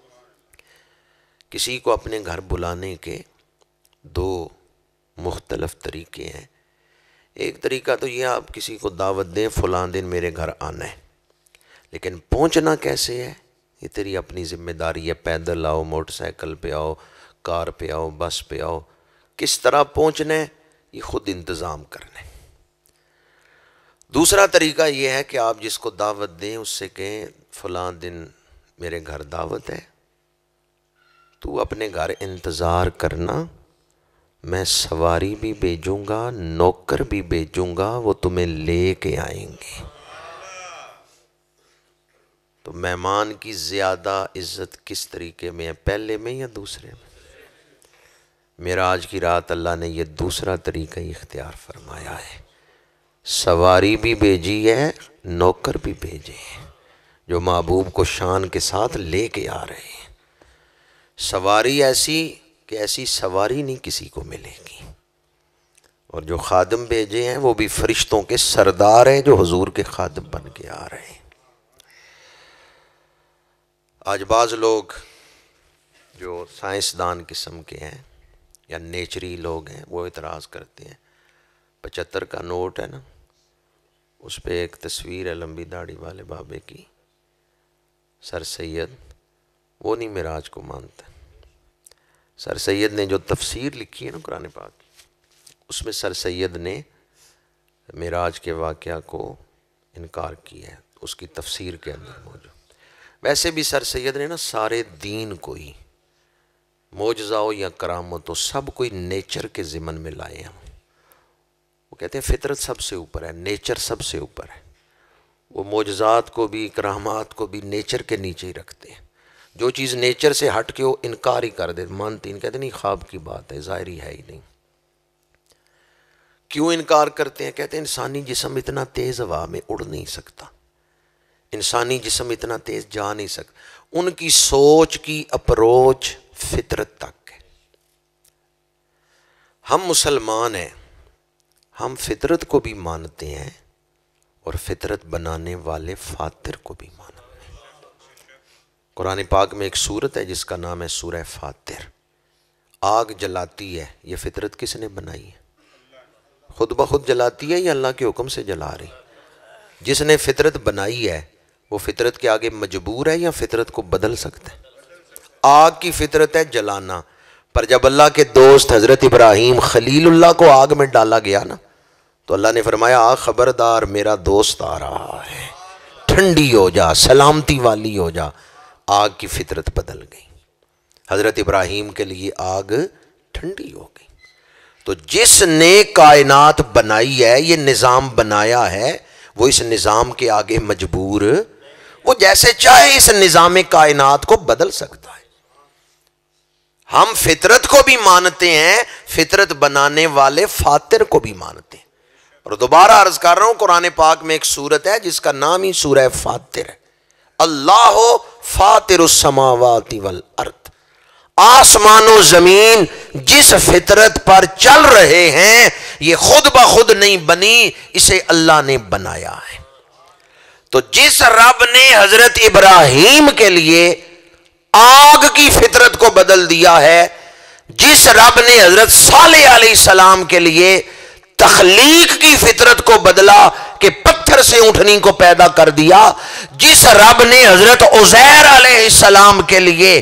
Speaker 2: کسی کو اپنے گھر بلانے کے دو مختلف طریقے ہیں۔ ایک طریقہ تو یہ آپ کسی کو دعوت دیں فلاں دن میرے گھر آنا ہے، لیکن پہنچنا کیسے ہے یہ تیری اپنی ذمہ داری ہے، پیدل آؤ، موٹر سائیکل پہ آؤ، کار پہ آؤ، بس پہ آؤ، کس طرح پہنچنا ہے یہ خود انتظام کرنا ہے۔ دوسرا طریقہ یہ ہے کہ آپ جس کو دعوت دیں اس سے کہیں فلاں دن میرے گھر دعوت ہے، تو اپنے گھر انتظار کرنا، میں سواری بھی بھیجوں گا، نوکر بھی بھیجوں گا، وہ تمہیں لے کے آئیں گے۔ تو مہمان کی زیادہ عزت کس طریقے میں ہے، پہلے میں یا دوسرے میں؟ معراج کی رات اللہ نے یہ دوسرا طریقہ اختیار فرمایا ہے۔ سواری بھی بھیجی ہے، نوکر بھی بھیجے ہیں جو محبوب کو شان کے ساتھ لے کے آ رہے ہیں۔ سواری ایسی کہ ایسی سواری نہیں کسی کو ملے گی، اور جو خادم بھیجے ہیں وہ بھی فرشتوں کے سردار ہیں جو حضور کے خادم بن کے آ رہے ہیں۔ آج بعض لوگ جو سائنسدان قسم کے ہیں یا نیچری لوگ ہیں وہ اعتراض کرتے ہیں، 75 کا نوٹ ہے نا، اس پہ ایک تصویر ہے لمبی داڑھی والے بابے کی، سر سید، وہ نہیں معراج کو مانتا۔ سر سید نے جو تفسیر لکھی ہے نا قرآن پاک، اس میں سر سید نے معراج کے واقعہ کو انکار کیا ہے، اس کی تفسیر کے اندر موجود۔ ویسے بھی سر سید نے نا سارے دین کو ہی، معجزہ ہو یا کرامت ہو، سب کوئی نیچر کے ضمن میں لائے ہیں۔ وہ کہتے ہیں فطرت سب سے اوپر ہے، نیچر سب سے اوپر ہے۔ وہ معجزات کو بھی، کرامات کو بھی نیچر کے نیچے ہی رکھتے ہیں۔ جو چیز نیچر سے ہٹ کے وہ انکار ہی کر دے، مانتے ہیں، کہتے نہیں خواب کی بات ہے، ظاہری ہے ہی نہیں۔ کیوں انکار کرتے ہیں؟ کہتے ہیں انسانی جسم اتنا تیز ہوا میں اڑ نہیں سکتا، انسانی جسم اتنا تیز جا نہیں سکتا۔ ان کی سوچ کی اپروچ فطرت تک ہے۔ ہم مسلمان ہیں، ہم فطرت کو بھی مانتے ہیں اور فطرت بنانے والے فاتر کو بھی مانتے ہیں۔ قرآن پاک میں ایک سورت ہے جس کا نام ہے سورہ فاتر۔ آگ جلاتی ہے، یہ فطرت کس نے بنائی ہے؟ خود بخود جلاتی ہے یا اللہ کے حکم سے جلا رہی؟ جس نے فطرت بنائی ہے وہ فطرت کے آگے مجبور ہے یا فطرت کو بدل سکتا ہے؟ آگ کی فطرت ہے جلانا، پر جب اللہ کے دوست حضرت ابراہیم خلیل اللہ کو آگ میں ڈالا گیا نا، تو اللہ نے فرمایا آگ خبردار میرا دوست آ رہا ہے، ٹھنڈی ہو جا، سلامتی والی ہو جا۔ آگ کی فطرت بدل گئی، حضرت ابراہیم کے لیے آگ ٹھنڈی ہو گئی۔ تو جس نے کائنات بنائی ہے، یہ نظام بنایا ہے، وہ اس نظام کے آگے مجبور، وہ جیسے چاہے اس نظام کائنات کو بدل سکتا ہے۔ ہم فطرت کو بھی مانتے ہیں، فطرت بنانے والے فاتر کو بھی مانتے ہیں۔ اور دوبارہ عرض کر رہا ہوں، قرآن پاک میں ایک سورت ہے جس کا نام ہی سورہ فاتر ہے۔ اللہ فاطر السماوات والارض، آسمان و زمین جس فطرت پر چل رہے ہیں یہ خود بخود نہیں بنی، اسے اللہ نے بنایا ہے۔ تو جس رب نے حضرت ابراہیم کے لیے آگ کی فطرت کو بدل دیا ہے، جس رب نے حضرت صالح علیہ السلام کے لیے تخلیق کی فطرت کو بدلا کہ پتھر سے اونٹنی کو پیدا کر دیا، جس رب نے حضرت عزیر علیہ السلام کے لیے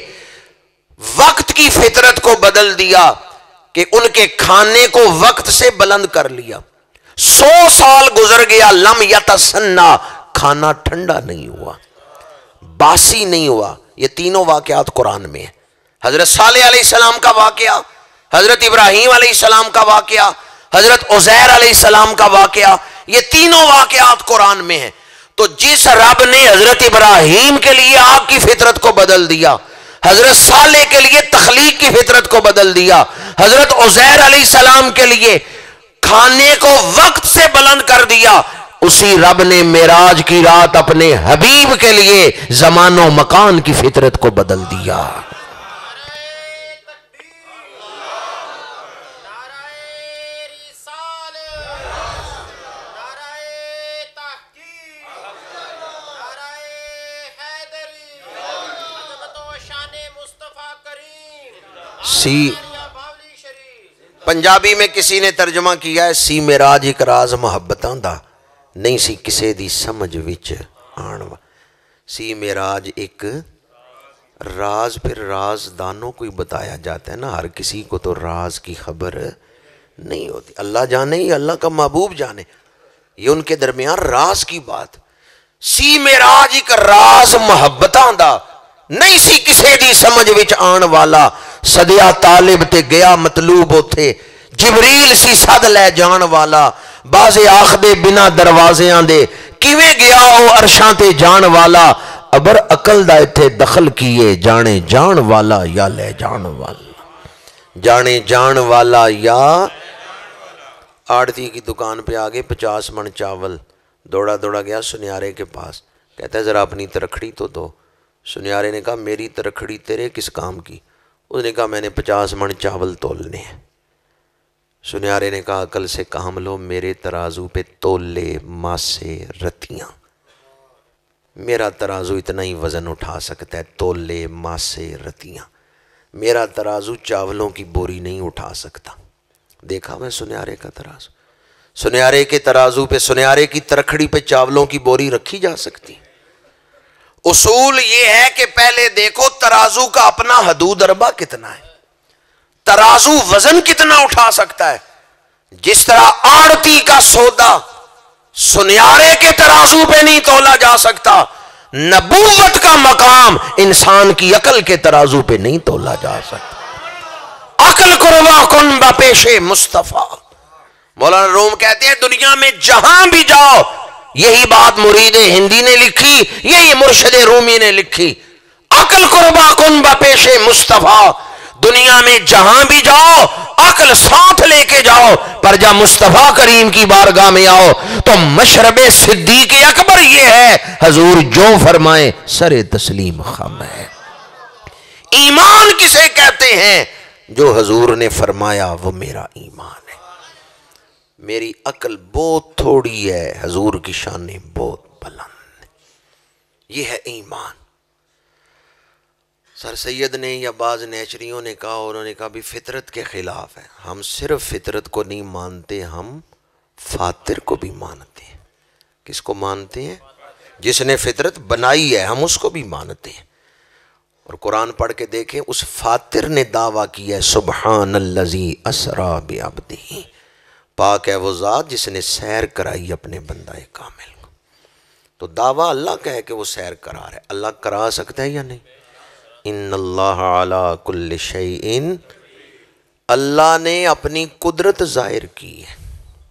Speaker 2: وقت کی فطرت کو بدل دیا کہ ان کے کھانے کو وقت سے بلند کر لیا، 100 سال گزر گیا، لم یتسنہ، کھانا ٹھنڈا نہیں ہوا، باسی نہیں ہوا۔ یہ تینوں واقعات قرآن میں ہیں، حضرت صالح علیہ السلام کا واقعہ، حضرت ابراہیم علیہ السلام کا واقعہ، حضرت عزیر علیہ السلام کا واقعہ، یہ تینوں واقعات قرآن میں ہیں۔ تو جس رب نے حضرت ابراہیم کے لیے آگ کی فطرت کو بدل دیا، حضرت صالح کے لیے تخلیق کی فطرت کو بدل دیا، حضرت عزیر علیہ السلام کے لیے کھانے کو وقت سے بلند کر دیا، اسی رب نے معراج کی رات اپنے حبیب کے لیے زمان و مکان کی فطرت کو بدل دیا۔ پنجابی میں کسی نے ترجمہ کیا ہے، سی معراج ایک راز محبتاں دا نہیں سی کسے دی سمجھ وچ آن وا۔ سی معراج ایک راز، پھر رازدانوں کو ہی بتایا جاتا ہے نا، ہر کسی کو تو راز کی خبر نہیں ہوتی، اللہ جانے ہی اللہ کا محبوب جانے، یہ ان کے درمیان راز کی بات۔ سی معراج ایک راز محبتاں دا نہیں سی کسے دی سمجھ وچ آن والا، صدیا طالب تے گیا مطلوب ہوتے، جبریل سی صد لے جان والا، بازے آخ دے بنا دروازیاں دے کیویں گیا او عرشاں تے جان والا، ابر عقل دا ایتھے دخل کیے، جانے جان والا یا لے جان والا، جانے جان والا یا آڑتی کی دکان پہ آگے 50 من چاول، دوڑا دوڑا گیا سنیارے کے پاس، کہتا ہے ذرا اپنی ترکھڑی تو دو۔ سنیارے نے کہا میری ترکھڑی تیرے کس کام کی؟ اس نے کہا میں نے 50 من چاول تولنے ہیں۔ سنیارے نے کہا عقل سے کام لو، میرے ترازو پہ تولے ماسے رتیاں، میرا ترازو اتنا ہی وزن اٹھا سکتا ہے، تولے ماسے رتیاں، میرا ترازو چاولوں کی بوری نہیں اٹھا سکتا۔ دیکھا میں سنیارے کا ترازو، سنیارے کے ترازو پہ، سنیارے کی ترکھڑی پہ چاولوں کی بوری رکھی جا سکتی؟ اصول یہ ہے کہ پہلے دیکھو ترازو کا اپنا حدود اربا کتنا ہے، ترازو وزن کتنا اٹھا سکتا ہے۔ جس طرح آڑتی کا سودا سنیارے کے ترازو پہ نہیں تولا جا سکتا، نبوت کا مقام انسان کی عقل کے ترازو پہ نہیں تولا جا سکتا۔ عقل قربا کن بپیش مصطفیٰ۔ مولانا روم کہتے ہیں دنیا میں جہاں بھی جاؤ، یہی بات مرید ہندی نے لکھی، یہی مرشد رومی نے لکھی، عقل قربا کن بپیش مصطفیٰ۔ دنیا میں جہاں بھی جاؤ عقل ساتھ لے کے جاؤ، پر جب مصطفیٰ کریم کی بارگاہ میں آؤ تو مشرب صدیق اکبر یہ ہے، حضور جو فرمائے سر تسلیم خم ہے۔ ایمان کسے کہتے ہیں؟ جو حضور نے فرمایا وہ میرا ایمان ہے۔ میری عقل بہت تھوڑی ہے، حضور کی شانیں بہت بلند، یہ ہے ایمان۔ سر سید نے یا بعض نیچریوں نے کہا، انہوں نے کہا بھی فطرت کے خلاف ہے۔ ہم صرف فطرت کو نہیں مانتے، ہم فاطر کو بھی مانتے ہیں۔ کس کو مانتے ہیں؟ جس نے فطرت بنائی ہے، ہم اس کو بھی مانتے ہیں۔ اور قرآن پڑھ کے دیکھیں، اس فاطر نے دعویٰ کیا ہے سبحان الذی اسریٰ بعبدہ، پاک ہے وہ ذات جس نے سیر کرائی اپنے بندہ کامل کو۔ تو دعویٰ اللہ کا ہے کہ وہ سیر کرا رہا ہے، اللہ کرا سکتا ہے یا نہیں؟ ان اللہ علی کل شیء، اللہ نے اپنی قدرت ظاہر کی ہے۔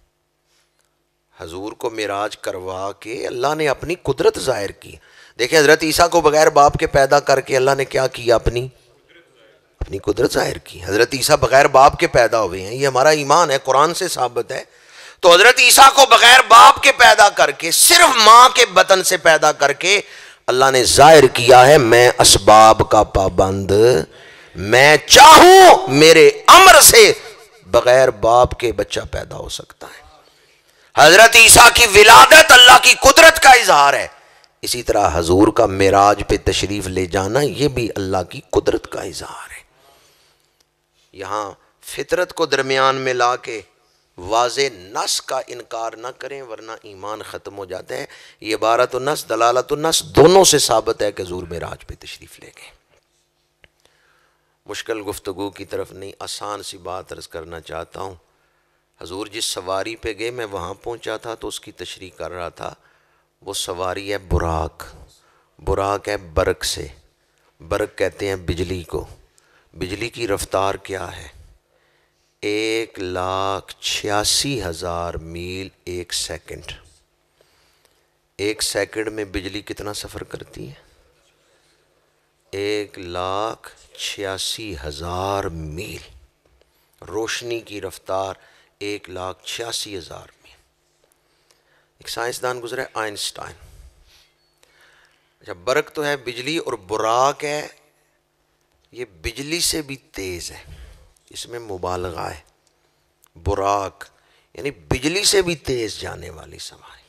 Speaker 2: حضور کو معراج کروا کے اللہ نے اپنی قدرت ظاہر کی۔ دیکھیں حضرت عیسیٰ کو بغیر باپ کے پیدا کر کے اللہ نے کیا کیا؟ اپنی قدرت ظاہر کی۔ حضرت عیسیٰ بغیر باپ کے پیدا ہوئے ہیں، یہ ہمارا ایمان ہے، قرآن سے ثابت ہے۔ تو حضرت عیسیٰ کو بغیر باپ کے پیدا کر کے، صرف ماں کے بطن سے پیدا کر کے اللہ نے ظاہر کیا ہے میں اسباب کا پابند، میں چاہوں میرے امر سے بغیر باپ کے بچہ پیدا ہو سکتا ہے۔ حضرت عیسیٰ کی ولادت اللہ کی قدرت کا اظہار ہے، اسی طرح حضور کا معراج پہ تشریف لے جانا یہ بھی اللہ کی قدرت کا اظہار ہے۔ یہاں فطرت کو درمیان میں لا کے واضح نص کا انکار نہ کریں ورنہ ایمان ختم ہو جاتا ہے۔ یہ عبارت النص دلالت النص دونوں سے ثابت ہے کہ حضور معراج پہ تشریف لے گئے۔ مشکل گفتگو کی طرف نہیں، آسان سی بات عرض کرنا چاہتا ہوں۔ حضور جس سواری پہ گئے میں وہاں پہنچا تھا تو اس کی تشریح کر رہا تھا۔ وہ سواری ہے براق، براق ہے برق سے، برق کہتے ہیں بجلی کو۔ بجلی کی رفتار کیا ہے؟ 1,86,000 میل ایک سیکنڈ۔ ایک سیکنڈ میں بجلی کتنا سفر کرتی ہے؟ 1,86,000 میل۔ روشنی کی رفتار 1,86,000 میل۔ ایک سائنسدان گزرا ہے آئنسٹائن۔ اچھا برق تو ہے بجلی، اور براق ہے یہ بجلی سے بھی تیز ہے، اس میں مبالغہ ہے۔ براق یعنی بجلی سے بھی تیز جانے والی سواری۔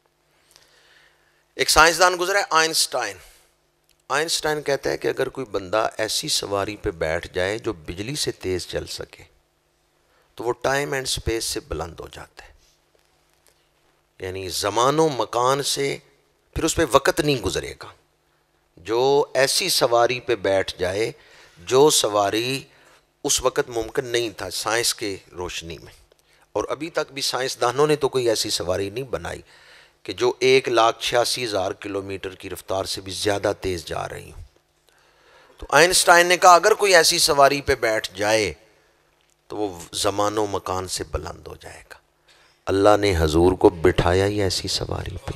Speaker 2: ایک سائنسدان گزرا ہے آئنسٹائن۔ آئنسٹائن کہتا ہے کہ اگر کوئی بندہ ایسی سواری پہ بیٹھ جائے جو بجلی سے تیز چل سکے تو وہ ٹائم اینڈ سپیس سے بلند ہو جاتا ہے، یعنی زمان و مکان سے پھر اس پہ وقت نہیں گزرے گا۔ جو ایسی سواری پہ بیٹھ جائے جو سواری اس وقت ممکن نہیں تھا سائنس کے روشنی میں، اور ابھی تک بھی سائنسدانوں نے تو کوئی ایسی سواری نہیں بنائی کہ جو 1,86,000 کلومیٹر کی رفتار سے بھی زیادہ تیز جا رہی ہوں۔ تو آئنسٹائن نے کہا اگر کوئی ایسی سواری پہ بیٹھ جائے تو وہ زمان و مکان سے بلند ہو جائے گا۔ اللہ نے حضور کو بٹھایا ہی ایسی سواری پہ۔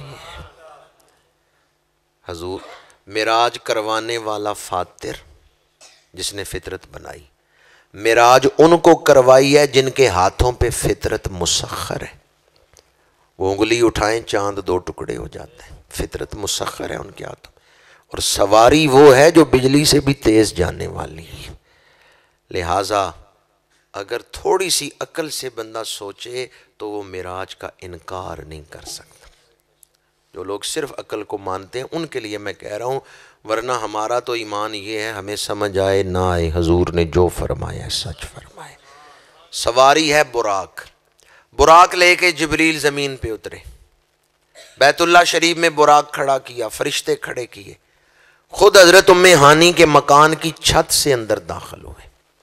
Speaker 2: حضور معراج کروانے والا فاطر جس نے فطرت بنائی، معراج ان کو کروائی ہے جن کے ہاتھوں پہ فطرت مسخر ہے. وہ انگلی اٹھائیں چاند 2 ٹکڑے ہو جاتے ہیں. فطرت مسخر ہے ان کے ہاتھوں. اور سواری وہ ہے جو بجلی سے بھی تیز جانے والی ہے. لہٰذا اگر تھوڑی سی عقل سے بندہ سوچے تو وہ معراج کا انکار نہیں کر سکتا. جو لوگ صرف عقل کو مانتے ہیں ان کے لیے میں کہہ رہا ہوں، ورنہ ہمارا تو ایمان یہ ہے ہمیں سمجھ آئے نہ آئے حضور نے جو فرمایا سچ فرمائے. سواری ہے براق. براق لے کے جبریل زمین پہ اترے، بیت اللہ شریف میں براق کھڑا کیا، فرشتے کھڑے کیے، خود حضرت ام ہانی کے مکان کی چھت سے اندر داخل ہوئے.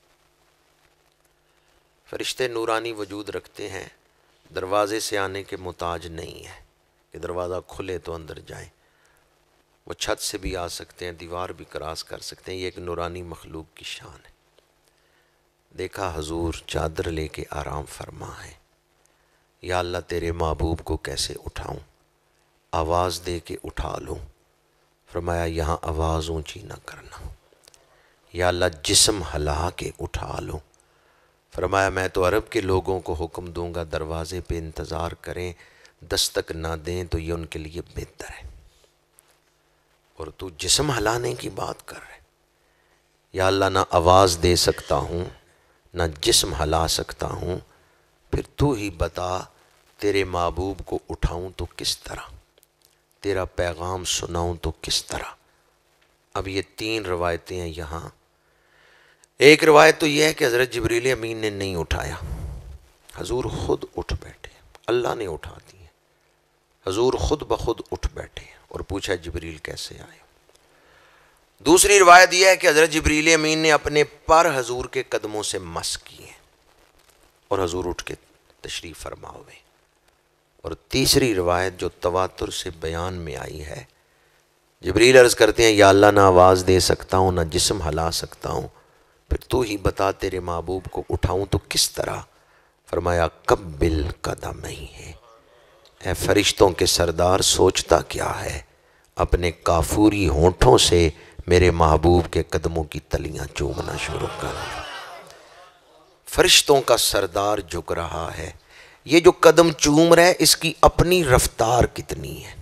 Speaker 2: فرشتے نورانی وجود رکھتے ہیں، دروازے سے آنے کے محتاج نہیں ہے کہ دروازہ کھلے تو اندر جائیں. وہ چھت سے بھی آ سکتے ہیں، دیوار بھی کراس کر سکتے ہیں. یہ ایک نورانی مخلوق کی شان ہے. دیکھا حضور چادر لے کے آرام فرما ہے. یا اللہ تیرے محبوب کو کیسے اٹھاؤں؟ آواز دے کے اٹھا لوں. فرمایا یہاں آواز اونچی نہ کرنا. یا اللہ جسم ہلا کے اٹھا لوں. فرمایا میں تو عرب کے لوگوں کو حکم دوں گا دروازے پہ انتظار کریں، دستک نہ دیں تو یہ ان کے لیے بہتر ہے. اور تو جسم ہلانے کی بات کر رہے. یا اللہ نہ آواز دے سکتا ہوں نہ جسم ہلا سکتا ہوں، پھر تو ہی بتا تیرے محبوب کو اٹھاؤں تو کس طرح، تیرا پیغام سناؤں تو کس طرح. اب یہ 3 روایتیں ہیں یہاں. ایک روایت تو یہ ہے کہ حضرت جبریل امین نے نہیں اٹھایا، حضور خود اٹھ بیٹھے. اللہ نے اٹھا دی. حضور خود بخود اٹھ بیٹھے اور پوچھا جبریل کیسے آئے. دوسری روایت یہ ہے کہ حضرت جبریل امین نے اپنے پر حضور کے قدموں سے مس کیے اور حضور اٹھ کے تشریف فرما ہوئے. اور تیسری روایت جو تواتر سے بیان میں آئی ہے، جبریل عرض کرتے ہیں یا اللہ نہ آواز دے سکتا ہوں نہ جسم ہلا سکتا ہوں، پھر تو ہی بتا تیرے محبوب کو اٹھاؤں تو کس طرح. فرمایا قبل قدم ہی ہے. اے فرشتوں کے سردار سوچتا کیا ہے، اپنے کافوری ہونٹوں سے میرے محبوب کے قدموں کی تلیاں چومنا شروع کر. فرشتوں کا سردار جھک رہا ہے. یہ جو قدم چوم رہا ہے اس کی اپنی رفتار کتنی ہے.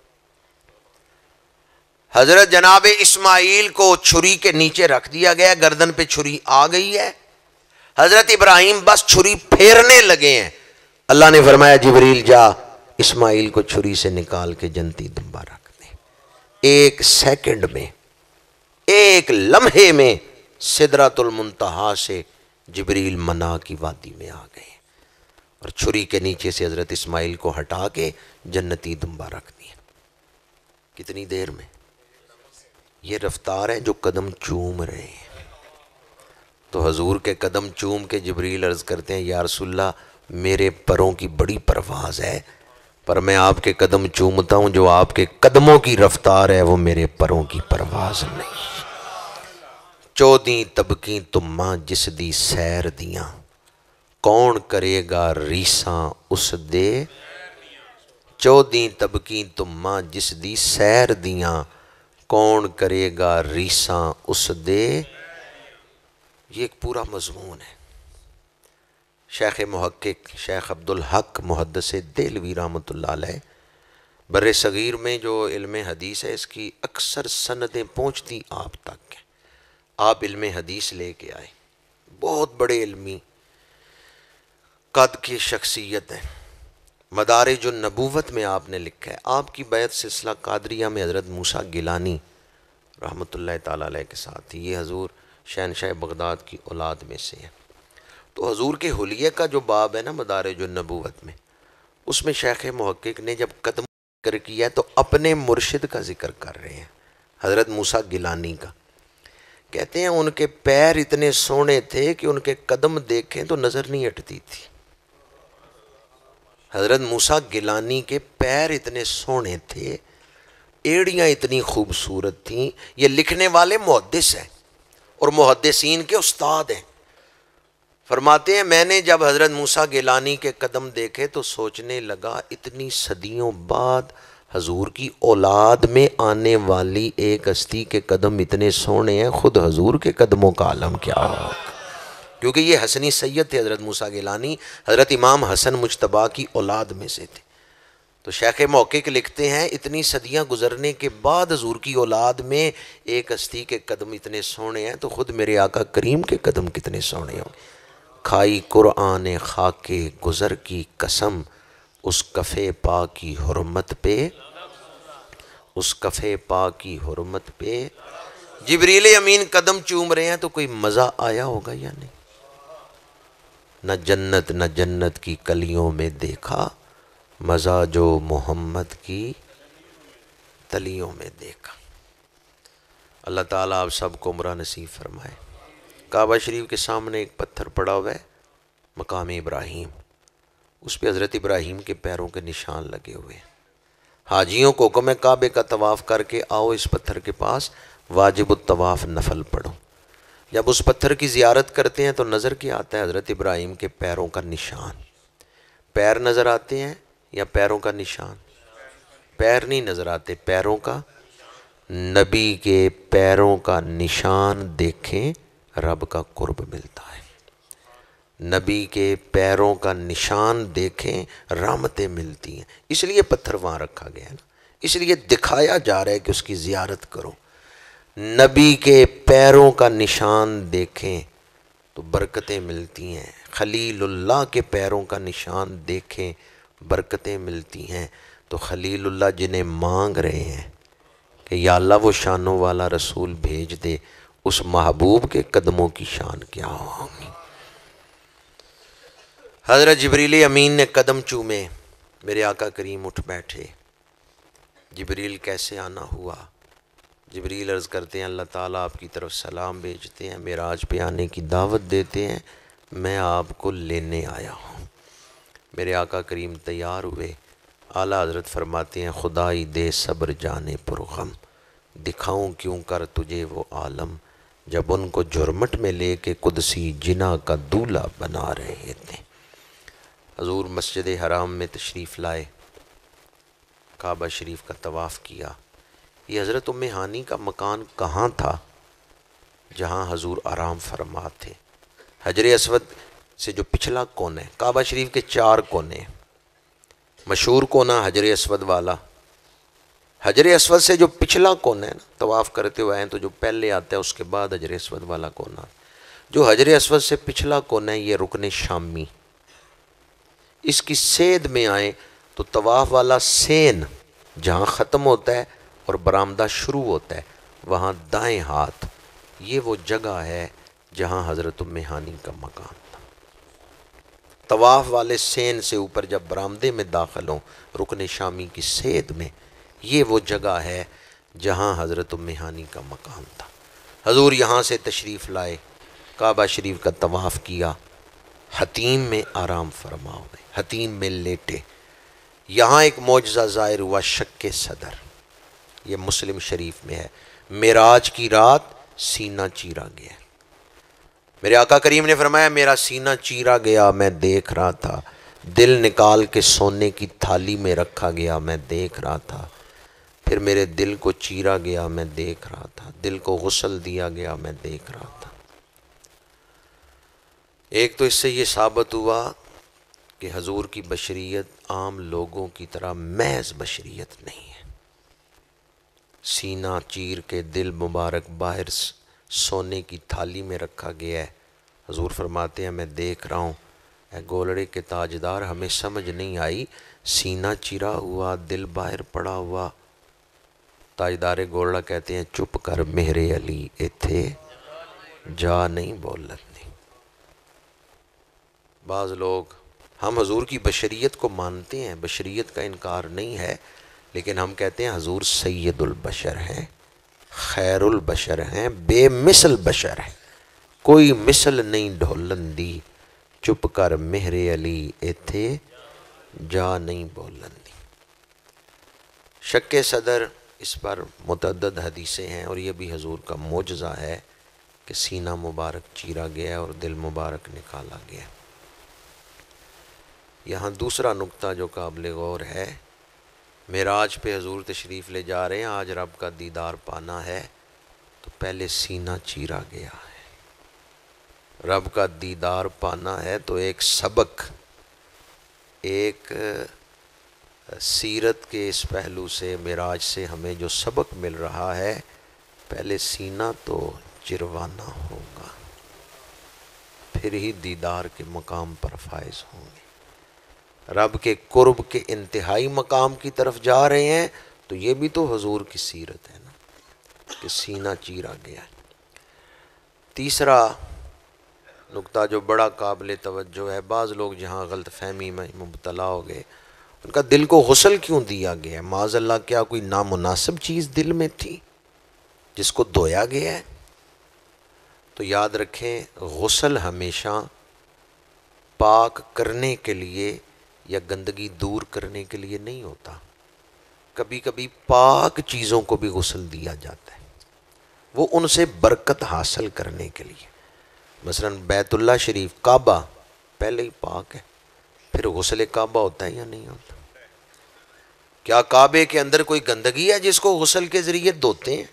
Speaker 2: حضرت جناب اسماعیل کو چھری کے نیچے رکھ دیا گیا، گردن پہ چھری آ گئی ہے. حضرت ابراہیم بس چھری پھیرنے لگے ہیں. اللہ نے فرمایا جبریل جا اسماعیل کو چھری سے نکال کے جنتی دمبا رکھ دے. 1 سیکنڈ میں، 1 لمحے میں سدرۃ المنتہا سے جبریل منا کی وادی میں آ گئے اور چھری کے نیچے سے حضرت اسماعیل کو ہٹا کے جنتی دمبا رکھ دیا. کتنی دیر میں؟ یہ رفتار ہے جو قدم چوم رہے ہیں. تو حضور کے قدم چوم کے جبریل عرض کرتے ہیں یا رسول اللہ میرے پروں کی بڑی پرواز ہے، پر میں آپ کے قدم چومتا ہوں، جو آپ کے قدموں کی رفتار ہے وہ میرے پروں کی پرواز نہیں. 14 طبقیں تماں جس دی سیر دیاں، کون کرے گا ریساں اس دے. 14 طبقیں تماں جس دی سیر دیاں، کون کرے گا ریساں اس دے. یہ ایک پورا مضمون ہے. شیخ محقق شیخ عبدالحق محدث دہلوی رحمۃ اللہ علیہ بر صغیر میں جو علم حدیث ہے اس کی اکثر سندیں پہنچتی آپ تک ہیں. آپ علم حدیث لے کے آئے، بہت بڑے علمی قد کی شخصیت ہیں. مدارج النبوت میں آپ نے لکھا ہے آپ کی بیعت سلسلہ قادریہ میں حضرت موسیٰ گیلانی رحمۃ اللہ تعالیٰ علیہ کے ساتھ تھی. یہ حضور شہنشاہ بغداد کی اولاد میں سے ہیں. تو حضور کے حلیے کا جو باب ہے نا مدارج النبوت میں، اس میں شیخ محقق نے جب قدم ذکر کیا ہے تو اپنے مرشد کا ذکر کر رہے ہیں، حضرت موسیٰ گیلانی کا. کہتے ہیں ان کے پیر اتنے سونے تھے کہ ان کے قدم دیکھیں تو نظر نہیں ہٹتی تھی. حضرت موسیٰ گیلانی کے پیر اتنے سونے تھے، ایڑیاں اتنی خوبصورت تھیں. یہ لکھنے والے محدث ہیں اور محدثین کے استاد ہیں. فرماتے ہیں میں نے جب حضرت موسیٰ گیلانی کے قدم دیکھے تو سوچنے لگا اتنی صدیوں بعد حضور کی اولاد میں آنے والی ایک ہستی کے قدم اتنے سونے ہیں، خود حضور کے قدموں کا عالم کیا ہوگا. کیونکہ یہ حسنی سید تھے حضرت موسیٰ گیلانی، حضرت امام حسن مجتبیٰ کی اولاد میں سے تھے۔ تو شیخ محقق لکھتے ہیں اتنی صدیاں گزرنے کے بعد حضور کی اولاد میں ایک ہستی کے قدم اتنے سونے ہیں تو خود میرے آقا کریم کے قدم کتنے سونے ہوں گے۔ کھائی قرآن خاک گزر کی قسم، اس کفے پا کی حرمت پہ، اس کفے پا کی حرمت پہ جبریل امین قدم چوم رہے ہیں تو کوئی مزہ آیا ہوگا یا نہیں؟ نہ جنت کی کلیوں میں دیکھا، مزہ جو محمد کی تلیوں میں دیکھا۔ اللہ تعالیٰ آپ سب کو عمرہ نصیب فرمائے۔ کعبہ شریف کے سامنے ایک پتھر پڑا ہوا ہے، مقام ابراہیم، اس پہ حضرت ابراہیم کے پیروں کے نشان لگے ہوئے ہیں۔ حاجیوں کو حکم ہے کعبے کا طواف کر کے آؤ اس پتھر کے پاس، واجب الطواف نفل پڑھو۔ جب اس پتھر کی زیارت کرتے ہیں تو نظر کیا آتا ہے؟ حضرت ابراہیم کے پیروں کا نشان۔ پیر نظر آتے ہیں یا پیروں کا نشان؟ پیر نہیں نظر آتے، پیروں کا، نبی کے پیروں کا نشان دیکھیں رب کا قرب ملتا ہے۔ نبی کے پیروں کا نشان دیکھیں رحمتیں ملتی ہیں، اس لیے پتھر وہاں رکھا گیا ہے نا، اس لیے دکھایا جا رہا ہے کہ اس کی زیارت کرو۔ نبی کے پیروں کا نشان دیکھیں تو برکتیں ملتی ہیں، خلیل اللہ کے پیروں کا نشان دیکھیں برکتیں ملتی ہیں۔ تو خلیل اللہ جنہیں مانگ رہے ہیں کہ یا اللہ وہ شانوں والا رسول بھیج دے، اس محبوب کے قدموں کی شان کیا ہوگی۔ حضرت جبریل امین نے قدم چومے، میرے آقا کریم اٹھ بیٹھے۔ جبریل کیسے آنا ہوا؟ جبریل عرض کرتے ہیں اللہ تعالیٰ آپ کی طرف سلام بھیجتے ہیں، معراج پہ آنے کی دعوت دیتے ہیں، میں آپ کو لینے آیا ہوں۔ میرے آقا کریم تیار ہوئے، اعلیٰ حضرت فرماتے ہیں خدائی دے صبر جانے پرغم، دکھاؤں کیوں کر تجھے وہ عالم، جب ان کو جرمٹ میں لے کے قدسی جنا کا دولہ بنا رہے تھے۔ حضور مسجد حرام میں تشریف لائے، کعبہ شریف کا طواف کیا۔ یہ حضرت ام ہانی کا مکان کہاں تھا جہاں حضور آرام فرما تھے؟ حجر اسود سے جو پچھلا کونا ہے، کعبہ شریف کے 4 کونے ہیں، مشہور کونا حجر اسود والا، حجر اسود سے جو پچھلا کونا ہے نا، طواف کرتے ہوئے آئیں تو جو پہلے آتا ہے اس کے بعد حجر اسود والا کونا، جو حجر اسود سے پچھلا کونا ہے یہ رکن شامی، اس کی سید میں آئیں تو طواف والا سین جہاں ختم ہوتا ہے اور برآمدہ شروع ہوتا ہے وہاں دائیں ہاتھ، یہ وہ جگہ ہے جہاں حضرت ام ہانی کا مقام تھا۔ طواف والے سین سے اوپر جب برآمدے میں داخل ہوں رکن شامی کی سید میں، یہ وہ جگہ ہے جہاں حضرت ام ہانی کا مقام تھا۔ حضور یہاں سے تشریف لائے، کعبہ شریف کا طواف کیا، حتیم میں آرام فرما ہوئے، حتیم میں لیٹے۔ یہاں ایک معجزہ ظاہر ہوا، شق صدر، یہ مسلم شریف میں ہے، معراج کی رات سینہ چیرا گیا۔ میرے آقا کریم نے فرمایا میرا سینہ چیرا گیا، میں دیکھ رہا تھا، دل نکال کے سونے کی تھالی میں رکھا گیا، میں دیکھ رہا تھا، پھر میرے دل کو چیرا گیا، میں دیکھ رہا تھا، دل کو غسل دیا گیا، میں دیکھ رہا تھا۔ ایک تو اس سے یہ ثابت ہوا کہ حضور کی بشریت عام لوگوں کی طرح محض بشریت نہیں ہے۔ سینہ چیر کے دل مبارک باہر سونے کی تھالی میں رکھا گیا ہے۔ حضور فرماتے ہیں میں دیکھ رہا ہوں، اے گولڑے کے تاجدار ہمیں سمجھ نہیں آئی، سینہ چیرا ہوا، دل باہر پڑا ہوا۔ تاجدار گولڑا کہتے ہیں چپ کر میرے علی ایتھے جا نہیں بولت نہیں۔ بعض لوگ، ہم حضور کی بشریت کو مانتے ہیں، بشریت کا انکار نہیں ہے، لیکن ہم کہتے ہیں حضور سید البشر ہیں، خیر البشر ہیں، بے مثل بشر ہیں، کوئی مثل نہیں ڈھولن دی، چپ کر میرے علی ایتھے جا نہیں بولن دی۔ شق صدر، اس پر متعدد حدیثیں ہیں اور یہ بھی حضور کا معجزہ ہے کہ سینہ مبارک چیرا گیا اور دل مبارک نکالا گیا۔ یہاں دوسرا نقطہ جو قابل غور ہے، معراج پہ حضور تشریف لے جا رہے ہیں، آج رب کا دیدار پانا ہے تو پہلے سینہ چیرا گیا ہے۔ رب کا دیدار پانا ہے تو ایک سبق، ایک سیرت کے اس پہلو سے، معراج سے ہمیں جو سبق مل رہا ہے، پہلے سینہ تو چروانا ہوگا، پھر ہی دیدار کے مقام پر فائز ہوں گے۔ رب کے قرب کے انتہائی مقام کی طرف جا رہے ہیں تو یہ بھی تو حضور کی سیرت ہے نا کہ سینہ چیرا گیا۔ تیسرا نقطہ جو بڑا قابل توجہ ہے، بعض لوگ جہاں غلط فہمی میں مبتلا ہو گئے، ان کا دل کو غسل کیوں دیا گیا ہے؟ معاذ اللہ کیا کوئی نامناسب چیز دل میں تھی جس کو دھویا گیا ہے؟ تو یاد رکھیں، غسل ہمیشہ پاک کرنے کے لیے یا گندگی دور کرنے کے لیے نہیں ہوتا، کبھی کبھی پاک چیزوں کو بھی غسل دیا جاتا ہے، وہ ان سے برکت حاصل کرنے کے لیے۔ مثلا بیت اللہ شریف، کعبہ پہلے ہی پاک ہے، پھر غسل کعبہ ہوتا ہے یا نہیں ہوتا؟ کیا کعبے کے اندر کوئی گندگی ہے جس کو غسل کے ذریعے دھوتے ہیں؟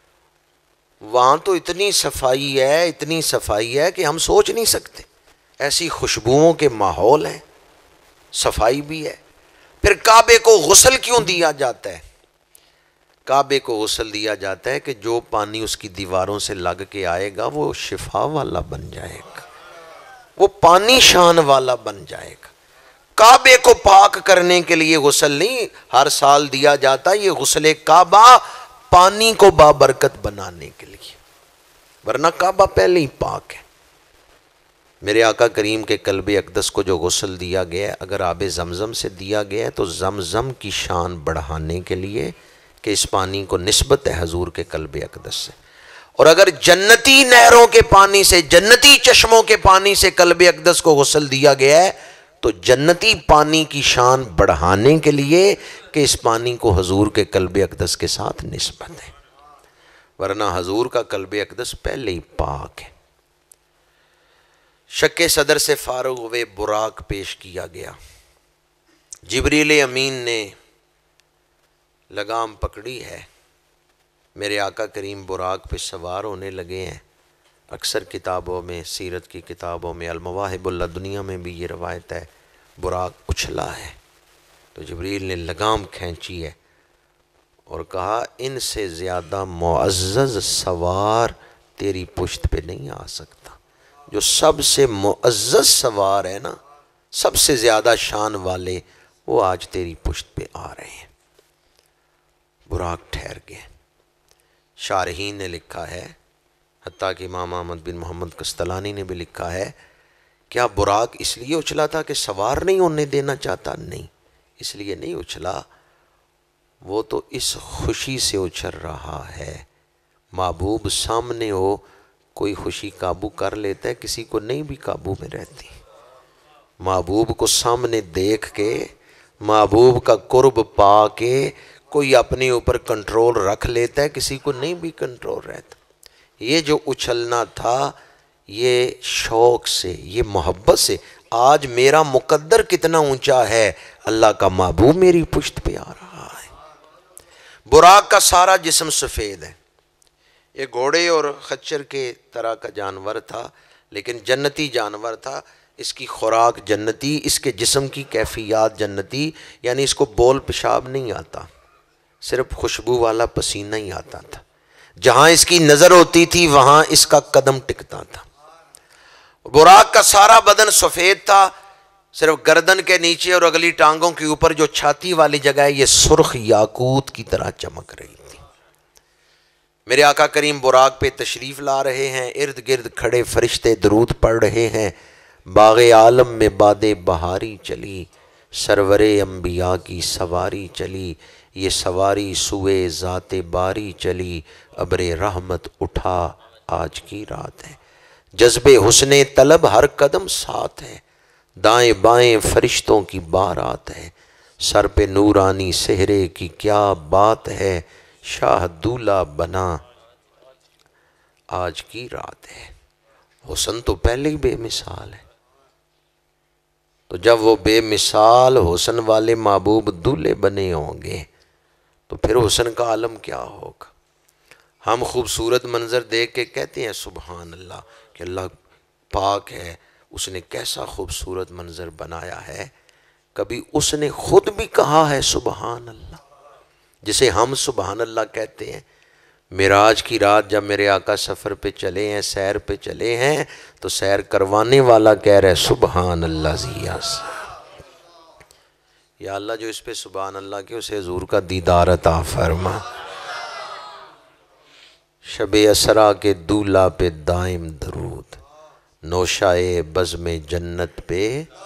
Speaker 2: وہاں تو اتنی صفائی ہے، اتنی صفائی ہے کہ ہم سوچ نہیں سکتے، ایسی خوشبوؤں کے ماحول ہیں، صفائی بھی ہے۔ پھر کعبے کو غسل کیوں دیا جاتا ہے؟ کعبے کو غسل دیا جاتا ہے کہ جو پانی اس کی دیواروں سے لگ کے آئے گا وہ شفا والا بن جائے گا، وہ پانی شان والا بن جائے گا۔ کعبے کو پاک کرنے کے لیے غسل نہیں ہر سال دیا جاتا، یہ غسل کعبہ پانی کو بابرکت بنانے کے لیے، ورنہ کعبہ پہلے ہی پاک ہے۔ میرے آقا کریم کے قلب اقدس کو جو غسل دیا گیا ہے، اگر آب زمزم سے دیا گیا ہے تو زمزم کی شان بڑھانے کے لیے کہ اس پانی کو نسبت ہے حضور کے قلب اقدس سے، اور اگر جنتی نہروں کے پانی سے، جنتی چشموں کے پانی سے قلب اقدس کو غسل دیا گیا ہے تو جنتی پانی کی شان بڑھانے کے لیے کہ اس پانی کو حضور کے قلب اقدس کے ساتھ نسبت ہے، ورنہ حضور کا قلب اقدس پہلے ہی پاک ہے۔ شک صدر سے فارغ ہوئے براق پیش کیا گیا، جبریل امین نے لگام پکڑی ہے، میرے آقا کریم براق پہ سوار ہونے لگے ہیں۔ اکثر کتابوں میں، سیرت کی کتابوں میں، المواہب اللدنیہ میں بھی یہ روایت ہے، براق اچھلا ہے تو جبریل نے لگام کھینچی ہے اور کہا ان سے زیادہ معزز سوار تیری پشت پہ نہیں آ سکتا۔ جو سب سے معزز سوار ہے نا، سب سے زیادہ شان والے، وہ آج تیری پشت پہ آ رہے ہیں۔ براق ٹھہر گئے۔ شارحین نے لکھا ہے، حتیٰ کہ امام احمد بن محمد قسطلانی نے بھی لکھا ہے، کیا براق اس لیے اچھلا تھا کہ سوار نہیں ہونے دینا چاہتا؟ نہیں، اس لیے نہیں اچھلا، وہ تو اس خوشی سے اچھل رہا ہے، محبوب سامنے ہو کوئی خوشی قابو کر لیتا ہے، کسی کو نہیں بھی قابو میں رہتی۔ محبوب کو سامنے دیکھ کے، محبوب کا قرب پا کے کوئی اپنے اوپر کنٹرول رکھ لیتا ہے، کسی کو نہیں بھی کنٹرول رہتا۔ یہ جو اچھلنا تھا یہ شوق سے، یہ محبت سے، آج میرا مقدر کتنا اونچا ہے، اللہ کا محبوب میری پشت پہ آ رہا ہے۔ براق کا سارا جسم سفید ہے، یہ گھوڑے اور خچر کے طرح کا جانور تھا لیکن جنتی جانور تھا، اس کی خوراک جنتی، اس کے جسم کی کیفیات جنتی، یعنی اس کو بول پیشاب نہیں آتا، صرف خوشبو والا پسینہ ہی آتا تھا، جہاں اس کی نظر ہوتی تھی وہاں اس کا قدم ٹکتا تھا۔ براق کا سارا بدن سفید تھا، صرف گردن کے نیچے اور اگلی ٹانگوں کے اوپر جو چھاتی والی جگہ ہے یہ سرخ یاقوت کی طرح چمک رہی تھی۔ میرے آقا کریم براق پہ تشریف لا رہے ہیں، ارد گرد کھڑے فرشتے درود پڑھ رہے ہیں۔ باغ عالم میں باد بہاری چلی، سرور انبیاء کی سواری چلی، یہ سواری سوئے ذات باری چلی، ابر رحمت اٹھا آج کی رات ہے، جذب حسن طلب ہر قدم ساتھ ہے، دائیں بائیں فرشتوں کی بارات ہے، سر پہ نورانی سہرے کی کیا بات ہے، شاہ دولہ بنا آج کی رات ہے۔ حسن تو پہلے ہی بے مثال ہے، تو جب وہ بے مثال حسن والے محبوب دولے بنے ہوں گے تو پھر حسن کا عالم کیا ہوگا۔ ہم خوبصورت منظر دیکھ کے کہتے ہیں سبحان اللہ کہ اللہ پاک ہے، اس نے کیسا خوبصورت منظر بنایا ہے، کبھی اس نے خود بھی کہا ہے سبحان اللہ، جسے ہم سبحان اللہ کہتے ہیں۔ معراج کی رات جب میرے آقا سفر پہ چلے ہیں، سیر پہ چلے ہیں، تو سیر کروانے والا کہہ رہے سبحان اللہ زیاس، یا اللہ جو اس پہ سبحان اللہ کے اسے حضور کا دیدار عطا فرما۔ شب اسرا کے دولہ پہ دائم درود، نوشائے بزم جنت پہ۔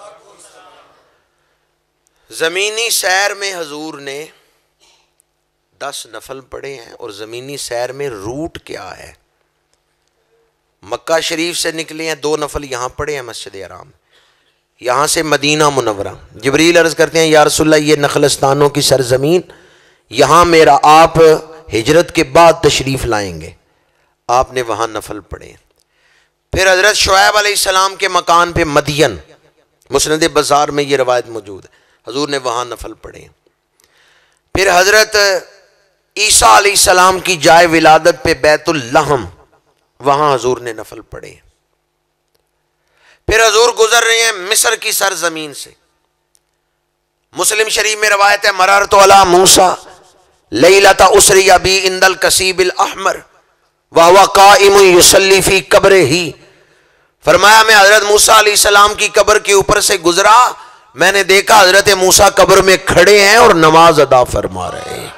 Speaker 2: زمینی سیر میں حضور نے 10 نفل پڑھے ہیں، اور زمینی سیر میں روٹ کیا ہے؟ مکہ شریف سے نکلے ہیں، 2 نفل یہاں پڑھے ہیں مسجد حرام، یہاں سے مدینہ منورہ۔ جبریل عرض کرتے ہیں یا رسول اللہ یہ نخلستانوں کی سرزمین، یہاں میرا آپ ہجرت کے بعد تشریف لائیں گے، آپ نے وہاں نفل پڑھے۔ پھر حضرت شعیب علیہ السلام کے مکان پہ مدین، مسند بزار میں یہ روایت موجود ہے، حضور نے وہاں نفل پڑھے۔ پھر حضرت عیسیٰ علیہ السلام کی جائے ولادت پہ بیت اللحم، وہاں حضور نے نفل پڑھے۔ پھر حضور گزر رہے ہیں مصر کی سرزمین سے، مسلم شریف میں روایت ہے مررت علی موسیٰ لیلۃ اسری بی عند الکثیب الاحمر وہو قائم یصلی فی قبرہ، فرمایا میں حضرت موسیٰ علیہ السلام کی قبر کے اوپر سے گزرا، میں نے دیکھا حضرت موسیٰ قبر میں کھڑے ہیں اور نماز ادا فرما رہے ہیں۔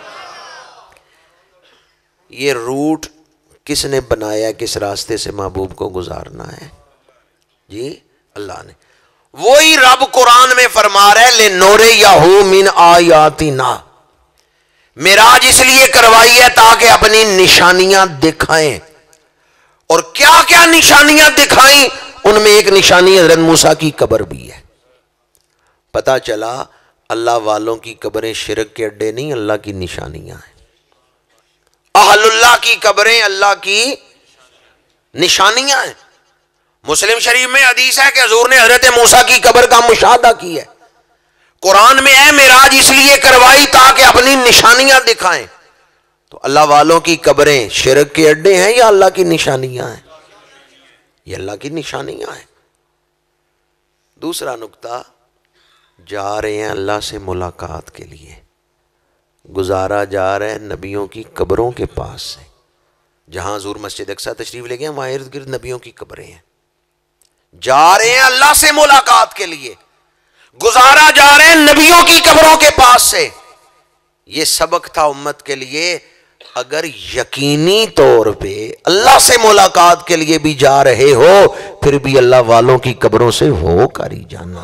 Speaker 2: یہ روٹ کس نے بنایا، کس راستے سے محبوب کو گزارنا ہے؟ جی اللہ نے۔ وہی رب قرآن میں فرما رہے لِنُرِيَهُ مِنْ آیاتنا، معراج اس لیے کروائی ہے تاکہ اپنی نشانیاں دکھائیں۔ اور کیا کیا نشانیاں دکھائیں؟ ان میں ایک نشانی حضرت موسیٰ کی قبر بھی ہے۔ پتہ چلا اللہ والوں کی قبریں شرک کے اڈے نہیں، اللہ کی نشانیاں ہیں۔ اہل اللہ کی قبریں اللہ کی نشانیاں ہیں۔ مسلم شریف میں حدیث ہے کہ حضور نے حضرت موسیٰ کی قبر کا مشاہدہ کی ہے۔ قرآن میں ہے معراج اس لیے کروائی تاکہ اپنی نشانیاں دکھائیں۔ تو اللہ والوں کی قبریں شرک کے اڈے ہیں یا اللہ کی نشانیاں ہیں؟ یہ اللہ کی نشانیاں ہیں۔ دوسرا نکتہ، جا رہے ہیں اللہ سے ملاقات کے لیے، گزارا جا رہا ہے نبیوں کی قبروں کے پاس سے، جہاں حضور مسجد اقصیٰ تشریف لے گئے وہاں ارد گرد نبیوں کی قبریں ہیں۔ جا رہے ہیں اللہ سے ملاقات کے لیے، گزارا جا رہے ہیں نبیوں کی قبروں کے پاس سے۔ یہ سبق تھا امت کے لیے، اگر یقینی طور پہ اللہ سے ملاقات کے لیے بھی جا رہے ہو، پھر بھی اللہ والوں کی قبروں سے ہو کر ہی جانا،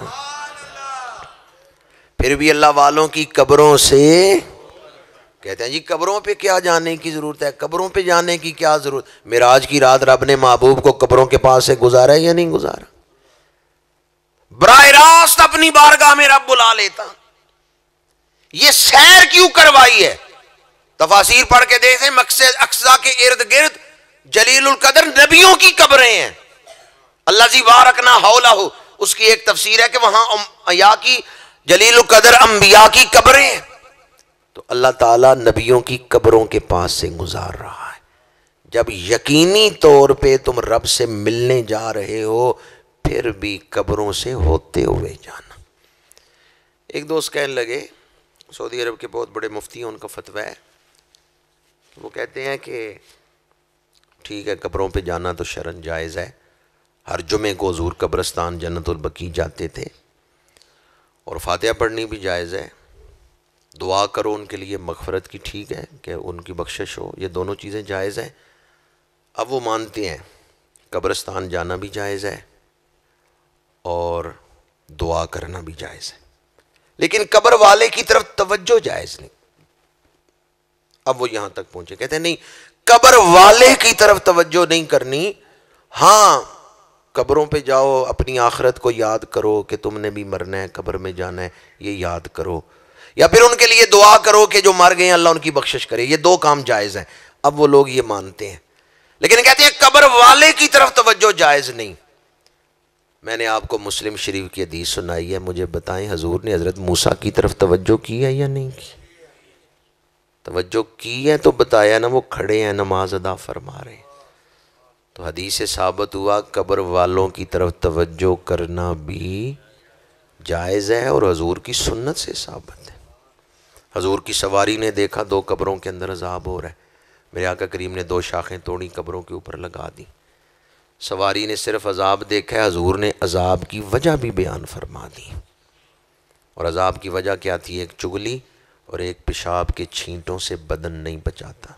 Speaker 2: پھر بھی اللہ والوں کی قبروں سے۔ کہتے ہیں جی قبروں پہ کیا جانے کی ضرورت ہے، قبروں پہ جانے کی کیا ضرورت؟ معراج کی رات رب نے محبوب کو قبروں کے پاس سے گزارا ہے یا نہیں گزارا؟ براہ راست اپنی بارگاہ میں رب بلا لیتا۔ یہ سیر کیوں کروائی ہے؟ تفاسیر پڑھ کے دیکھیں، مسجد اقصیٰ کے ارد گرد جلیل القدر نبیوں کی قبریں ہیں۔ الذی بارکنا حولہ، اس کی ایک تفسیر ہے کہ وہاں انبیاء کی، جلیل القدر انبیاء کی قبریں ہیں۔ تو اللہ تعالیٰ نبیوں کی قبروں کے پاس سے گزار رہا ہے۔ جب یقینی طور پہ تم رب سے ملنے جا رہے ہو، پھر بھی قبروں سے ہوتے ہوئے جانا۔ ایک دوست کہنے لگے، سعودی عرب کے بہت بڑے مفتی ہیں، ان کا فتویٰ ہے، وہ کہتے ہیں کہ ٹھیک ہے قبروں پہ جانا تو شرعاً جائز ہے، ہر جمعے کو حضور قبرستان جنت البقیع جاتے تھے، اور فاتحہ پڑھنی بھی جائز ہے، دعا کرو ان کے لیے مغفرت کی، ٹھیک ہے کہ ان کی بخشش ہو، یہ دونوں چیزیں جائز ہیں۔ اب وہ مانتے ہیں قبرستان جانا بھی جائز ہے اور دعا کرنا بھی جائز ہے، لیکن قبر والے کی طرف توجہ جائز نہیں۔ اب وہ یہاں تک پہنچے، کہتے ہیں نہیں قبر والے کی طرف توجہ نہیں کرنی، ہاں قبروں پہ جاؤ، اپنی آخرت کو یاد کرو کہ تم نے بھی مرنا ہے، قبر میں جانا ہے، یہ یاد کرو، یا پھر ان کے لیے دعا کرو کہ جو مر گئے ہیں اللہ ان کی بخشش کرے، یہ 2 کام جائز ہیں۔ اب وہ لوگ یہ مانتے ہیں، لیکن کہتے ہیں قبر والے کی طرف توجہ جائز نہیں۔ میں نے آپ کو مسلم شریف کی حدیث سنائی ہے، مجھے بتائیں حضور نے حضرت موسیٰ کی طرف توجہ کی ہے یا نہیں کی؟ توجہ کی ہے تو بتایا نا، وہ کھڑے ہیں نماز ادا فرما رہے ہیں۔ تو حدیث سے ثابت ہوا قبر والوں کی طرف توجہ کرنا بھی جائز ہے اور حضور کی سنت سے ثابت ہے۔ حضور کی سواری نے دیکھا 2 قبروں کے اندر عذاب ہو رہا ہے، میرے آقا کریم نے 2 شاخیں توڑی قبروں کے اوپر لگا دی۔ سواری نے صرف عذاب دیکھا ہے، حضور نے عذاب کی وجہ بھی بیان فرما دی۔ اور عذاب کی وجہ کیا تھی؟ ایک چگلی اور ایک پیشاب کے چھینٹوں سے بدن نہیں بچاتا،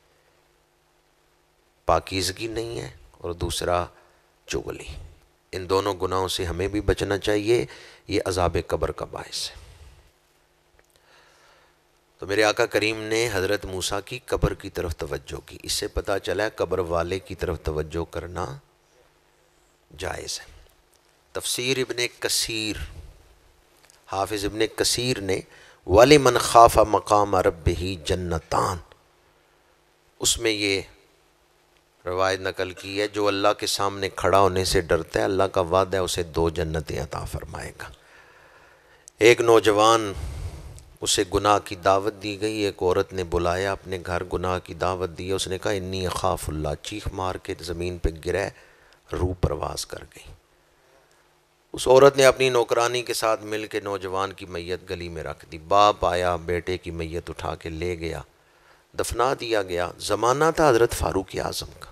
Speaker 2: پاکیزگی نہیں ہے، اور دوسرا چگلی۔ ان دونوں گناہوں سے ہمیں بھی بچنا چاہیے، یہ عذاب قبر کا باعث ہے۔ تو میرے آقا کریم نے حضرت موسیٰ کی قبر کی طرف توجہ کی، اس سے پتہ چلا ہے قبر والے کی طرف توجہ کرنا جائز ہے۔ تفسیر ابن کثیر، حافظ ابن کثیر نے وَلِمَنْ خَافَ مَقَامَ رَبِّهِ جَنَّتَانِ، اس میں یہ روایت نقل کی ہے، جو اللہ کے سامنے کھڑا ہونے سے ڈرتا ہے اللہ کا وعدہ ہے اسے 2 جنتیں عطا فرمائے گا۔ ایک نوجوان، اسے گناہ کی دعوت دی گئی، ایک عورت نے بلایا اپنے گھر، گناہ کی دعوت دی، اس نے کہا انی اخاف اللہ، چیخ مار کے زمین پہ گرے، روح پرواز کر گئی۔ اس عورت نے اپنی نوکرانی کے ساتھ مل کے نوجوان کی میت گلی میں رکھ دی۔ باپ آیا، بیٹے کی میت اٹھا کے لے گیا، دفنا دیا گیا۔ زمانہ تھا حضرت فاروق اعظم کا۔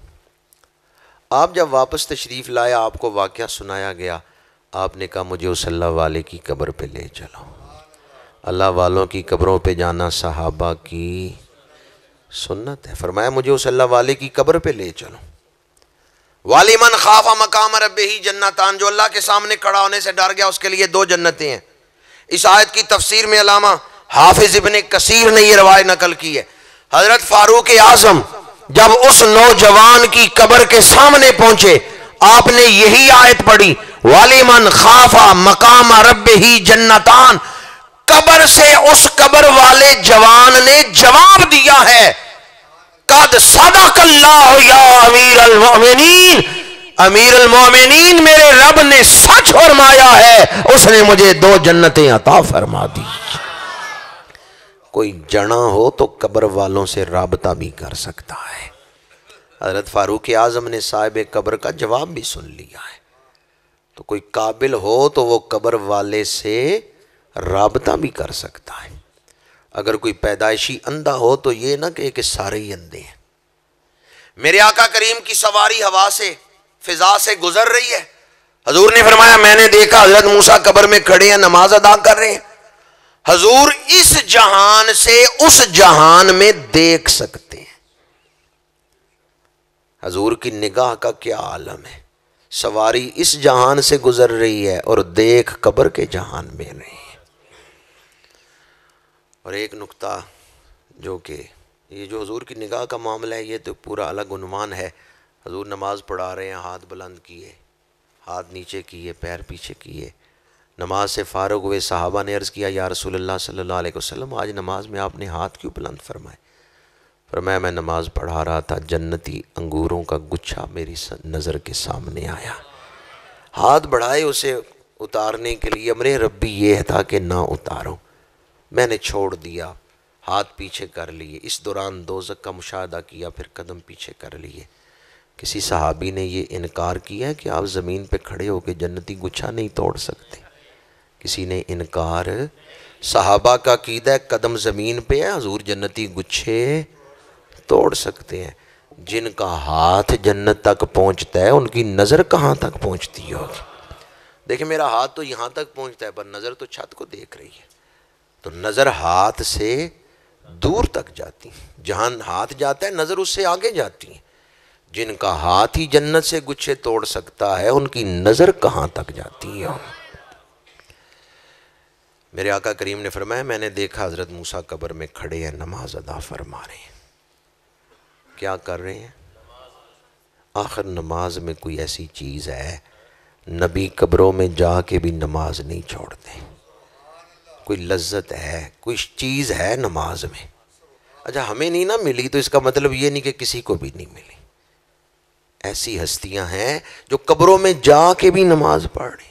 Speaker 2: آپ جب واپس تشریف لائے، آپ کو واقعہ سنایا گیا، آپ نے کہا مجھے اس اللہ والے کی قبر پہ لے چلو۔ اللہ والوں کی قبروں پہ جانا صحابہ کی سنت ہے۔ فرمایا مجھے اس اللہ والے کی قبر پہ لے چلو۔ وَلِمَنْ خَافَ مَقَامَ رَبِّهِ جَنَّتَانِ، جو اللہ کے سامنے کھڑا ہونے سے ڈر گیا اس کے لیے 2 جنتیں ہیں۔ اس آیت کی تفسیر میں علامہ حافظ ابن کثیر نے یہ روایت نقل کی ہے۔ حضرت فاروق اعظم جب اس نوجوان کی قبر کے سامنے پہنچے، آپ نے یہی آیت پڑھی وَلِمَنْ خَافَ مَقَامَ رَبِّهِ جَنَّتَانِ، قبر سے اس قبر والے جوان نے جواب دیا ہے قد صدق اللہ یا امیر المؤمنین، امیر المؤمنین میرے رب نے سچ فرمایا ہے، اس نے مجھے 2 جنتیں عطا فرما دی۔ کوئی جنا ہو تو قبر والوں سے رابطہ بھی کر سکتا ہے۔ حضرت فاروق اعظم نے صاحب قبر کا جواب بھی سن لیا ہے، تو کوئی قابل ہو تو وہ قبر والے سے رابطہ بھی کر سکتا ہے۔ اگر کوئی پیدائشی اندھا ہو تو یہ نہ کہ سارے ہی اندھے ہیں۔ میرے آقا کریم کی سواری ہوا سے، فضا سے گزر رہی ہے، حضور نے فرمایا میں نے دیکھا حضرت موسیٰ قبر میں کھڑے ہیں، نماز ادا کر رہے ہیں۔ حضور اس جہان سے اس جہان میں دیکھ سکتے ہیں۔ حضور کی نگاہ کا کیا عالم ہے، سواری اس جہان سے گزر رہی ہے اور دیکھ قبر کے جہان میں رہی ہے۔ اور ایک نکتہ جو کہ یہ جو حضور کی نگاہ کا معاملہ ہے، یہ تو پورا الگ عنوان ہے۔ حضور نماز پڑھا رہے ہیں، ہاتھ بلند کیے، ہاتھ نیچے کیے، پیر پیچھے کیے، نماز سے فارغ ہوئے۔ صحابہ نے عرض کیا یا رسول اللہ صلی اللہ علیہ وسلم آج نماز میں آپ نے ہاتھ کیوں بلند فرمائے؟ فرمایا میں نماز پڑھا رہا تھا، جنتی انگوروں کا گچھا میری نظر کے سامنے آیا، ہاتھ بڑھائے اسے اتارنے کے لیے، امر ربی یہ تھا کہ نہ اتارو، میں نے چھوڑ دیا، ہاتھ پیچھے کر لیے۔ اس دوران دوزخ کا مشاہدہ کیا، پھر قدم پیچھے کر لیے۔ کسی صحابی نے یہ انکار کیا کہ آپ زمین پہ کھڑے ہو کے جنتی گچھا نہیں توڑ سکتے؟ کسی نے انکار؟ صحابہ کا عقیدہ ہے قدم زمین پہ ہے، حضور جنتی گچھے توڑ سکتے ہیں۔ جن کا ہاتھ جنت تک پہنچتا ہے ان کی نظر کہاں تک پہنچتی ہوگی؟ دیکھیں میرا ہاتھ تو یہاں تک پہنچتا ہے پر نظر تو چھت کو دیکھ رہی ہے، تو نظر ہاتھ سے دور تک جاتی ہے، جہاں ہاتھ جاتا ہے نظر اس سے آگے جاتی ہے۔ جن کا ہاتھ ہی جنت سے گچھے توڑ سکتا ہے ان کی نظر کہاں تک جاتی ہے؟ میرے آقا کریم نے فرمایا میں نے دیکھا حضرت موسیٰ قبر میں کھڑے ہیں، نماز ادا فرما رہے ہیں۔ کیا کر رہے ہیں؟ آخر نماز میں کوئی ایسی چیز ہے، نبی قبروں میں جا کے بھی نماز نہیں چھوڑتے۔ کوئی لذت ہے، کوئی چیز ہے نماز میں۔ اچھا ہمیں نہیں نہ ملی تو اس کا مطلب یہ نہیں کہ کسی کو بھی نہیں ملی۔ ایسی ہستیاں ہیں جو قبروں میں جا کے بھی نماز پڑھ رہی۔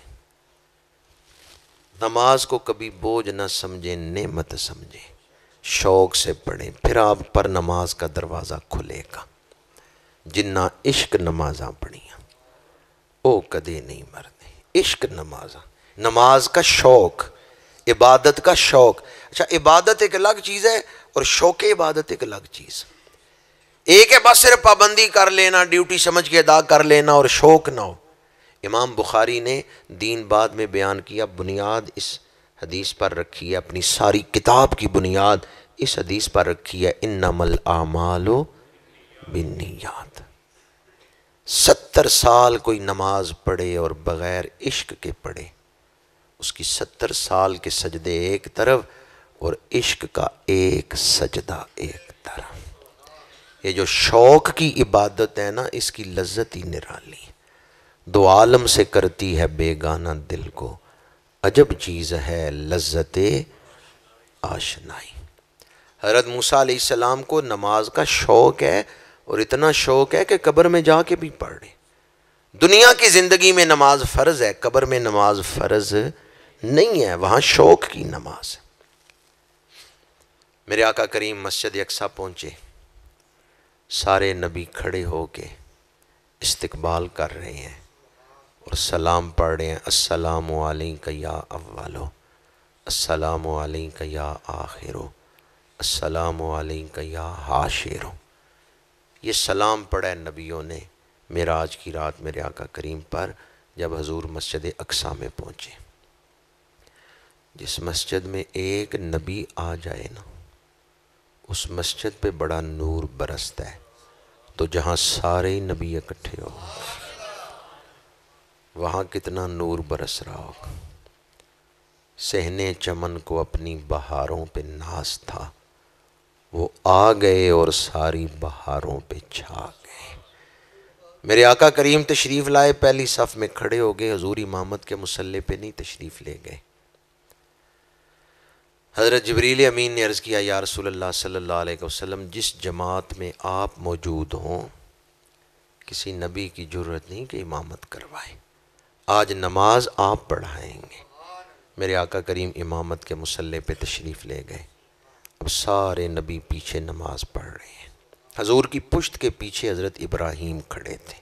Speaker 2: نماز کو کبھی بوجھ نہ سمجھیں، نعمت سمجھیں، شوق سے پڑھیں، پھر آپ پر نماز کا دروازہ کھلے گا۔ جنہ عشق نمازاں پڑھیاں او کدے نہیں مرنے۔ عشق نماز کا شوق، عبادت کا شوق۔ اچھا عبادت ایک الگ چیز ہے اور شوق عبادت ایک الگ چیز۔ ایک ہے بس صرف پابندی کر لینا، ڈیوٹی سمجھ کے ادا کر لینا اور شوق نہ ہو۔ امام بخاری نے دین بعد میں بیان کیا، بنیاد اس حدیث پر رکھی ہے، اپنی ساری کتاب کی بنیاد اس حدیث پر رکھی ہے، انما الاعمال بالنیات۔ 70 سال کوئی نماز پڑھے اور بغیر عشق کے پڑھے، اس کی 70 سال کے سجدے ایک طرف اور عشق کا ایک سجدہ ایک طرف۔ یہ جو شوق کی عبادت ہے نا، اس کی لذت ہی نرالی، دو عالم سے کرتی ہے بیگانہ دل کو، عجب چیز ہے لذت آشنائی۔ حضرت موسیٰ علیہ السلام کو نماز کا شوق ہے، اور اتنا شوق ہے کہ قبر میں جا کے بھی پڑھ رہے۔ دنیا کی زندگی میں نماز فرض ہے، قبر میں نماز فرض نہیں ہے، وہاں شوق کی نماز ہے۔ میرے آقا کریم مسجد اقصیٰ پہنچے، سارے نبی کھڑے ہو کے استقبال کر رہے ہیں اور سلام پڑھ رہے ہیں، السلام علیک یا اولو، السلام علیک یا آخرو، السلام علیک یا حاشرو۔ یہ سلام پڑھا ہے نبیوں نے معراج کی رات میرے آقا کریم پر، جب حضور مسجد اقصیٰ میں پہنچے۔ جس مسجد میں ایک نبی آ جائے نا، اس مسجد پہ بڑا نور برستا ہے، تو جہاں سارے نبی اکٹھے ہو وہاں کتنا نور برس رہا ہوگا۔ صحنے چمن کو اپنی بہاروں پہ ناز تھا، وہ آ گئے اور ساری بہاروں پہ چھا گئے۔ میرے آقا کریم تشریف لائے، پہلی صف میں کھڑے ہو گئے، حضور امامت کے مصلی پہ نہیں تشریف لے گئے۔ حضرت جبریل امین نے عرض کیا، یا رسول اللہ صلی اللہ علیہ وسلم، جس جماعت میں آپ موجود ہوں کسی نبی کی جرت نہیں کہ امامت کروائے، آج نماز آپ پڑھائیں گے۔ میرے آقا کریم امامت کے مصلی پہ تشریف لے گئے، اب سارے نبی پیچھے نماز پڑھ رہے ہیں۔ حضور کی پشت کے پیچھے حضرت ابراہیم کھڑے تھے۔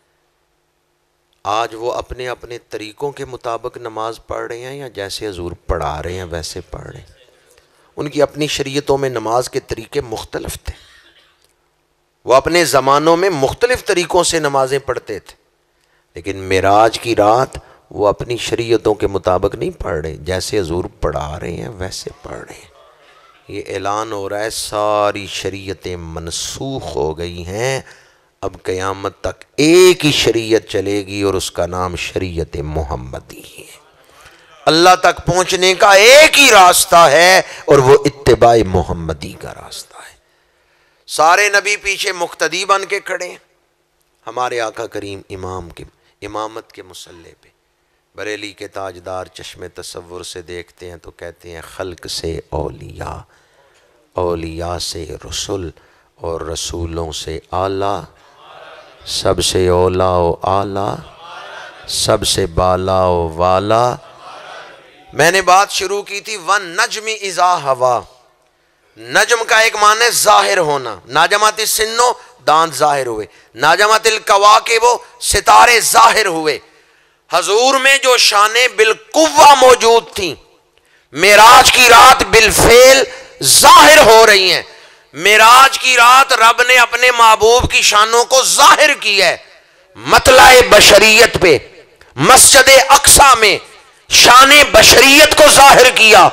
Speaker 2: آج وہ اپنے اپنے طریقوں کے مطابق نماز پڑھ رہے ہیں یا جیسے حضور پڑھا رہے ہیں ویسے پڑھ رہے ہیں؟ ان کی اپنی شریعتوں میں نماز کے طریقے مختلف تھے، وہ اپنے زمانوں میں مختلف طریقوں سے نمازیں پڑھتے تھے، لیکن معراج کی رات وہ اپنی شریعتوں کے مطابق نہیں پڑھ رہے، جیسے حضور پڑھا رہے ہیں ویسے پڑھ رہے ہیں۔ یہ اعلان ہو رہا ہے ساری شریعتیں منسوخ ہو گئی ہیں، اب قیامت تک ایک ہی شریعت چلے گی اور اس کا نام شریعت محمدی ہے۔ اللہ تک پہنچنے کا ایک ہی راستہ ہے اور وہ اتباع محمدی کا راستہ ہے۔ سارے نبی پیچھے مقتدی بن کے کھڑے ہیں، ہمارے آقا کریم امامت کے مصلی پہ۔ بریلی کے تاجدار چشم تصور سے دیکھتے ہیں تو کہتے ہیں، خلق سے اولیاء، اولیاء سے رسول، اور رسولوں سے اعلیٰ، سب سے اولا و اعلیٰ، سب سے بالا و والا۔ میں نے بات شروع کی تھی وَالنَّجْمِ اِذَا ہوا۔ نجم کا ایک معنی ہے ظاہر ہونا، ناجمت السنو، دانت ظاہر ہوئے، ناجمت الکواکب، ستارے ظاہر ہوئے۔ حضور میں جو شانیں بالقوہ موجود تھیں، معراج کی رات بالفعل ظاہر ہو رہی ہیں۔ معراج کی رات رب نے اپنے محبوب کی شانوں کو ظاہر کی ہے، مطلع بشریت پہ مسجد اقصیٰ میں شان بشریت کو ظاہر کیا۔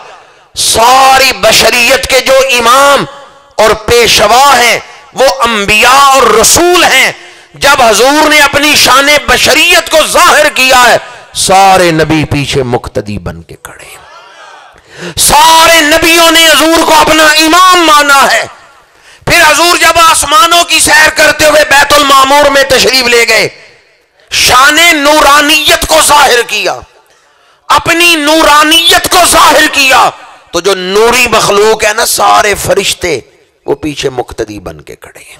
Speaker 2: ساری بشریت کے جو امام اور پیشوا ہیں وہ انبیاء اور رسول ہیں۔ جب حضور نے اپنی شان بشریت کو ظاہر کیا ہے، سارے نبی پیچھے مقتدی بن کے کھڑے ہیں، سارے نبیوں نے حضور کو اپنا امام مانا ہے۔ پھر حضور جب آسمانوں کی سیر کرتے ہوئے بیت المعمور میں تشریف لے گئے، شان نورانیت کو ظاہر کیا، اپنی نورانیت کو ظاہر کیا، تو جو نوری مخلوق ہے نا، سارے فرشتے وہ پیچھے مقتدی بن کے کھڑے ہیں۔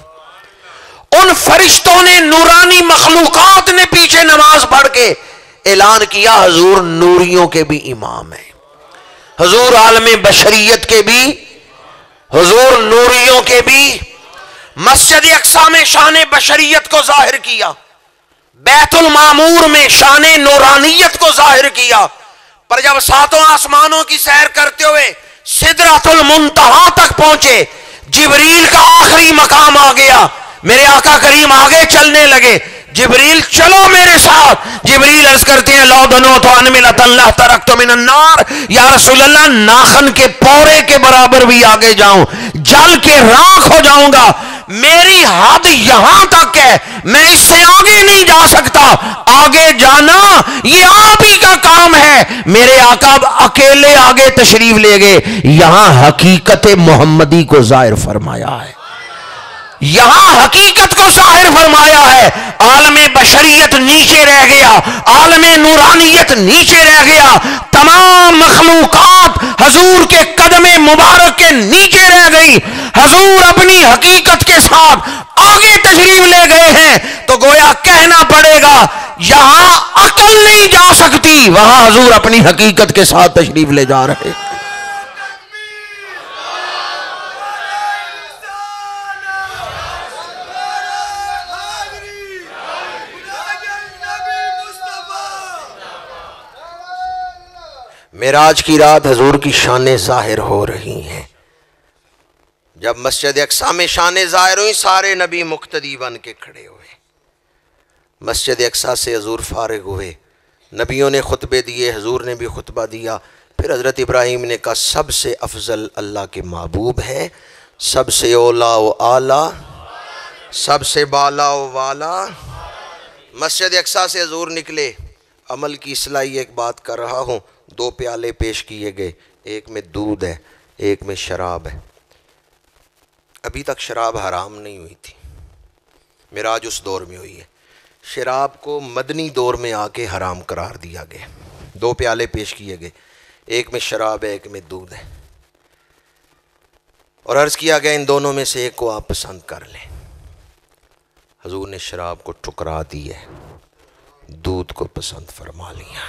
Speaker 2: ان فرشتوں نے، نورانی مخلوقات نے پیچھے نماز پڑھ کے اعلان کیا، حضور نوریوں کے بھی امام ہیں، حضور عالم بشریت کے بھی، حضور نوریوں کے بھی۔ مسجد اقصی میں شان بشریت کو ظاہر کیا، بیت المعمور میں شان نورانیت کو ظاہر کیا، پر جب ساتوں آسمانوں کی سیر کرتے ہوئے سدرۃ المنتہا تک پہنچے، جبریل کا آخری مقام آ گیا، میرے آقا کریم آگے چلنے لگے، جبریل چلو میرے ساتھ، جبریل عرض کرتے ہیں لو دنوت عن ملۃ اللہ ترکت من النار، یا رسول اللہ ناخن کے پورے کے برابر بھی آگے جاؤں، جل کے راکھ ہو جاؤں گا، میری حد یہاں تک ہے، میں اس سے آگے نہیں جا سکتا، آگے جانا یہ آپ ہی کا کام ہے۔ میرے آقا اکیلے آگے تشریف لے گئے، یہاں حقیقت محمدی کو ظاہر فرمایا ہے، یہاں حقیقت کو ظاہر فرمایا ہے، عالم بشریت نیچے رہ گیا، عالم نورانیت نیچے رہ گیا، تمام مخلوقات حضور کے قدم مبارک کے نیچے رہ گئی، حضور اپنی حقیقت کے ساتھ آگے تشریف لے گئے ہیں، تو گویا کہنا پڑے گا یہاں عقل نہیں جا سکتی، وہاں حضور اپنی حقیقت کے ساتھ تشریف لے جا رہے۔ معراج کی رات حضور کی شانیں ظاہر ہو رہی ہیں، جب مسجد اقصی میں شانیں ظاہر ہوئی سارے نبی مقتدی بن کے کھڑے ہوئے، مسجد اقصی سے حضور فارغ ہوئے، نبیوں نے خطبے دیے، حضور نے بھی خطبہ دیا، پھر حضرت ابراہیم نے کہا سب سے افضل اللہ کے محبوب ہیں، سب سے اولا و اعلیٰ، سب سے بالا و والا۔ مسجد اقصی سے حضور نکلے، عمل کی اصلاحی ایک بات کر رہا ہوں، 2 پیالے پیش کیے گئے، ایک میں دودھ ہے ایک میں شراب ہے، ابھی تک شراب حرام نہیں ہوئی تھی، معراج اس دور میں ہوئی ہے، شراب کو مدنی دور میں آ کے حرام قرار دیا گیا، 2 پیالے پیش کیے گئے، ایک میں شراب ہے ایک میں دودھ ہے، اور عرض کیا گیا ان دونوں میں سے ایک کو آپ پسند کر لیں۔ حضور نے شراب کو ٹھکرا دی ہے، دودھ کو پسند فرما لیا۔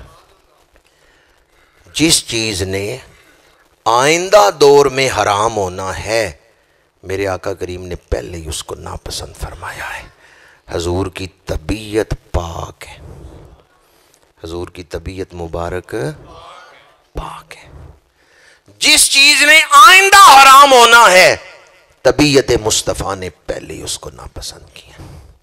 Speaker 2: جس چیز نے آئندہ دور میں حرام ہونا ہے میرے آقا کریم نے پہلے ہی اس کو ناپسند فرمایا ہے۔ حضور کی طبیعت پاک ہے، حضور کی طبیعت مبارک پاک ہے، جس چیز نے آئندہ حرام ہونا ہے طبیعت مصطفیٰ نے پہلے ہی اس کو ناپسند کیا۔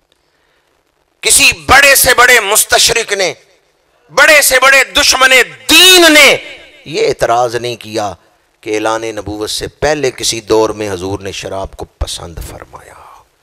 Speaker 2: کسی بڑے سے بڑے مستشرق نے، بڑے سے بڑے دشمن دین نے یہ اعتراض نہیں کیا کہ اعلان نبوت سے پہلے کسی دور میں حضور نے شراب کو پسند فرمایا،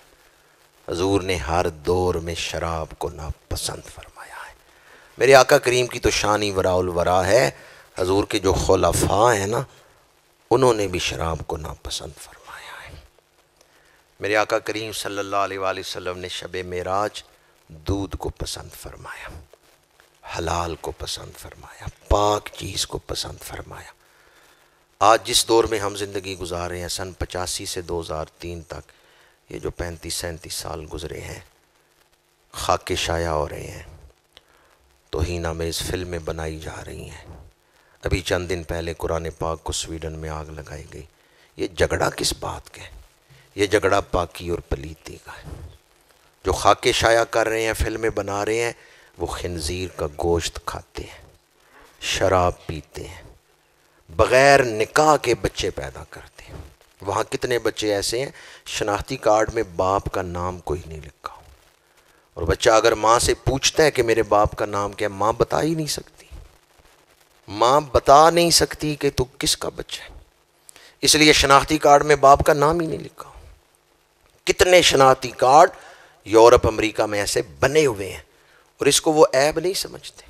Speaker 2: حضور نے ہر دور میں شراب کو ناپسند فرمایا ہے۔ میرے آقا کریم کی تو شان ہی وراء الورا ہے، حضور کے جو خلفاء ہیں نا انہوں نے بھی شراب کو ناپسند فرمایا ہے۔ میرے آقا کریم صلی اللہ علیہ وآلہ وسلم نے شب معراج دودھ کو پسند فرمایا، حلال کو پسند فرمایا، پاک چیز کو پسند فرمایا۔ آج جس دور میں ہم زندگی گزار رہے ہیں، سن 85 سے 2003 تک یہ جو 35-37 سال گزرے ہیں، خاک شائع ہو رہے ہیں، توہین آمیز فلمیں بنائی جا رہی ہیں۔ ابھی چند دن پہلے قرآن پاک کو سویڈن میں آگ لگائی گئی۔ یہ جھگڑا کس بات کا ہے؟ یہ جھگڑا پاکی اور پلیتی کا ہے۔ جو خاک شائع کر رہے ہیں، فلمیں بنا رہے ہیں، وہ خنزیر کا گوشت کھاتے ہیں، شراب پیتے ہیں، بغیر نکاح کے بچے پیدا کرتے ہیں۔ وہاں کتنے بچے ایسے ہیں شناختی کارڈ میں باپ کا نام کوئی نہیں لکھا ہو، اور بچہ اگر ماں سے پوچھتا ہے کہ میرے باپ کا نام کیا ہے، ماں بتا ہی نہیں سکتی، ماں بتا نہیں سکتی کہ تو کس کا بچہ ہے، اس لیے شناختی کارڈ میں باپ کا نام ہی نہیں لکھا ہو۔ کتنے شناختی کارڈ یورپ امریکہ میں ایسے بنے ہوئے ہیں، اور اس کو وہ عیب نہیں سمجھتے۔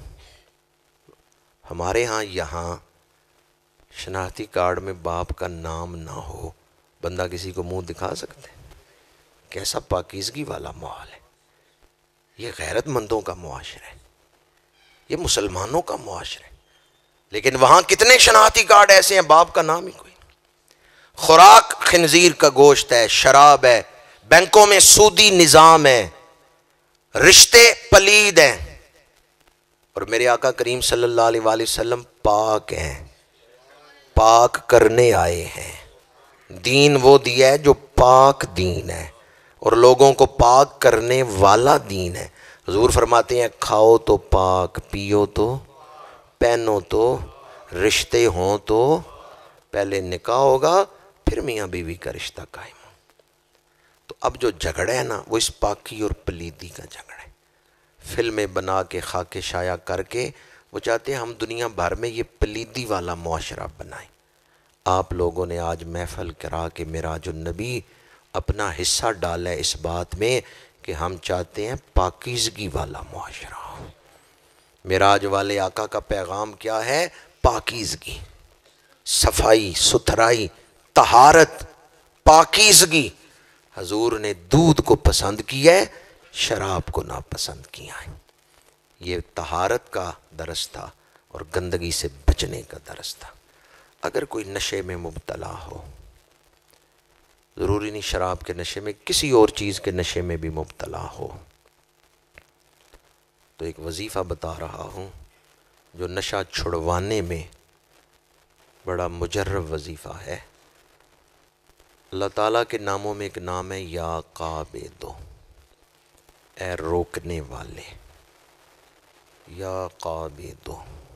Speaker 2: ہمارے ہاں یہاں شناختی کارڈ میں باپ کا نام نہ ہو، بندہ کسی کو منہ دکھا سکتے؟ کیسا پاکیزگی والا ماحول ہے! یہ غیرت مندوں کا معاشرہ ہے، یہ مسلمانوں کا معاشرہ ہے، لیکن وہاں کتنے شناختی کارڈ ایسے ہیں باپ کا نام ہی کوئی نہیں۔ خوراک خنزیر کا گوشت ہے، شراب ہے، بینکوں میں سودی نظام ہے، رشتے پلید ہیں، اور میرے آقا کریم صلی اللہ علیہ وآلہ وسلم پاک ہیں، پاک کرنے آئے ہیں۔ دین وہ دیا ہے جو پاک دین ہے اور لوگوں کو پاک کرنے والا دین ہے۔ حضور فرماتے ہیں کھاؤ تو پاک، پیو تو، پہنو تو، رشتے ہوں تو، پہلے نکاح ہوگا پھر میاں بیوی کا رشتہ قائم ہو۔ تو اب جو جھگڑا ہے نا وہ اس پاکی اور پلیدی کا جھگڑا ہے۔ فلمیں بنا کے خاک شائع کر کے وہ چاہتے ہیں ہم دنیا بھر میں یہ پلیدی والا معاشرہ بنائیں۔ آپ لوگوں نے آج محفل کرا کے معراج النبی اپنا حصہ ڈالا ہے اس بات میں کہ ہم چاہتے ہیں پاکیزگی والا معاشرہ ہو۔ معراج والے آقا کا پیغام کیا ہے؟ پاکیزگی، صفائی ستھرائی، طہارت، پاکیزگی۔ حضور نے دودھ کو پسند کیا ہے، شراب کو ناپسند کیا ہے۔ یہ طہارت کا درس تھا اور گندگی سے بچنے کا درس تھا۔ اگر کوئی نشے میں مبتلا ہو، ضروری نہیں شراب کے نشے میں، کسی اور چیز کے نشے میں بھی مبتلا ہو، تو ایک وظیفہ بتا رہا ہوں جو نشہ چھڑوانے میں بڑا مجرب وظیفہ ہے۔ اللہ تعالیٰ کے ناموں میں ایک نام ہے یا قابض، اے روکنے والے، یا قابض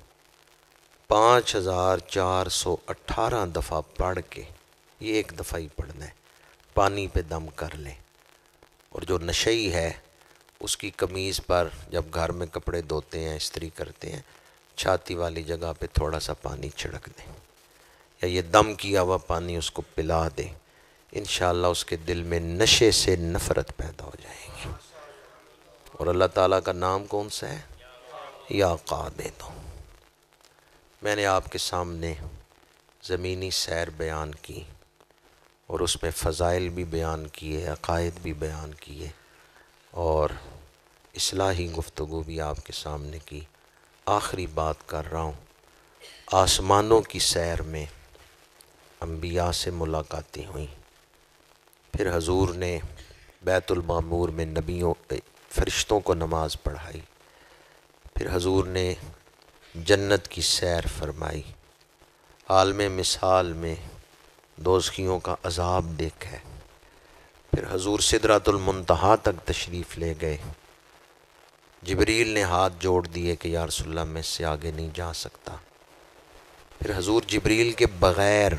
Speaker 2: 5418 دفعہ پڑھ کے، یہ ایک دفعہ ہی پڑھنا ہے، پانی پہ دم کر لیں۔ اور جو نشئی ہے اس کی قمیض پر جب گھر میں کپڑے دھوتے ہیں، استری کرتے ہیں، چھاتی والی جگہ پہ تھوڑا سا پانی چھڑک دیں، یا یہ دم کیا ہوا پانی اس کو پلا دیں، انشاءاللہ اس کے دل میں نشے سے نفرت پیدا ہو جائے گی۔ اور اللہ تعالیٰ کا نام کون سا ہے؟ یا قابض۔ میں نے آپ کے سامنے زمینی سیر بیان کی اور اس میں فضائل بھی بیان کیے، عقائد بھی بیان کیے اور اصلاحی گفتگو بھی آپ کے سامنے کی۔ آخری بات کر رہا ہوں، آسمانوں کی سیر میں انبیاء سے ملاقاتیں ہوئیں، پھر حضور نے بیت المعمور میں نبیوں فرشتوں کو نماز پڑھائی، پھر حضور نے جنت کی سیر فرمائی، عالم مثال میں دوزخیوں کا عذاب دیکھا، پھر حضور سدرۃ المنتہا تک تشریف لے گئے۔ جبریل نے ہاتھ جوڑ دیے کہ یا رسول اللہ میں اس سے آگے نہیں جا سکتا، پھر حضور جبریل کے بغیر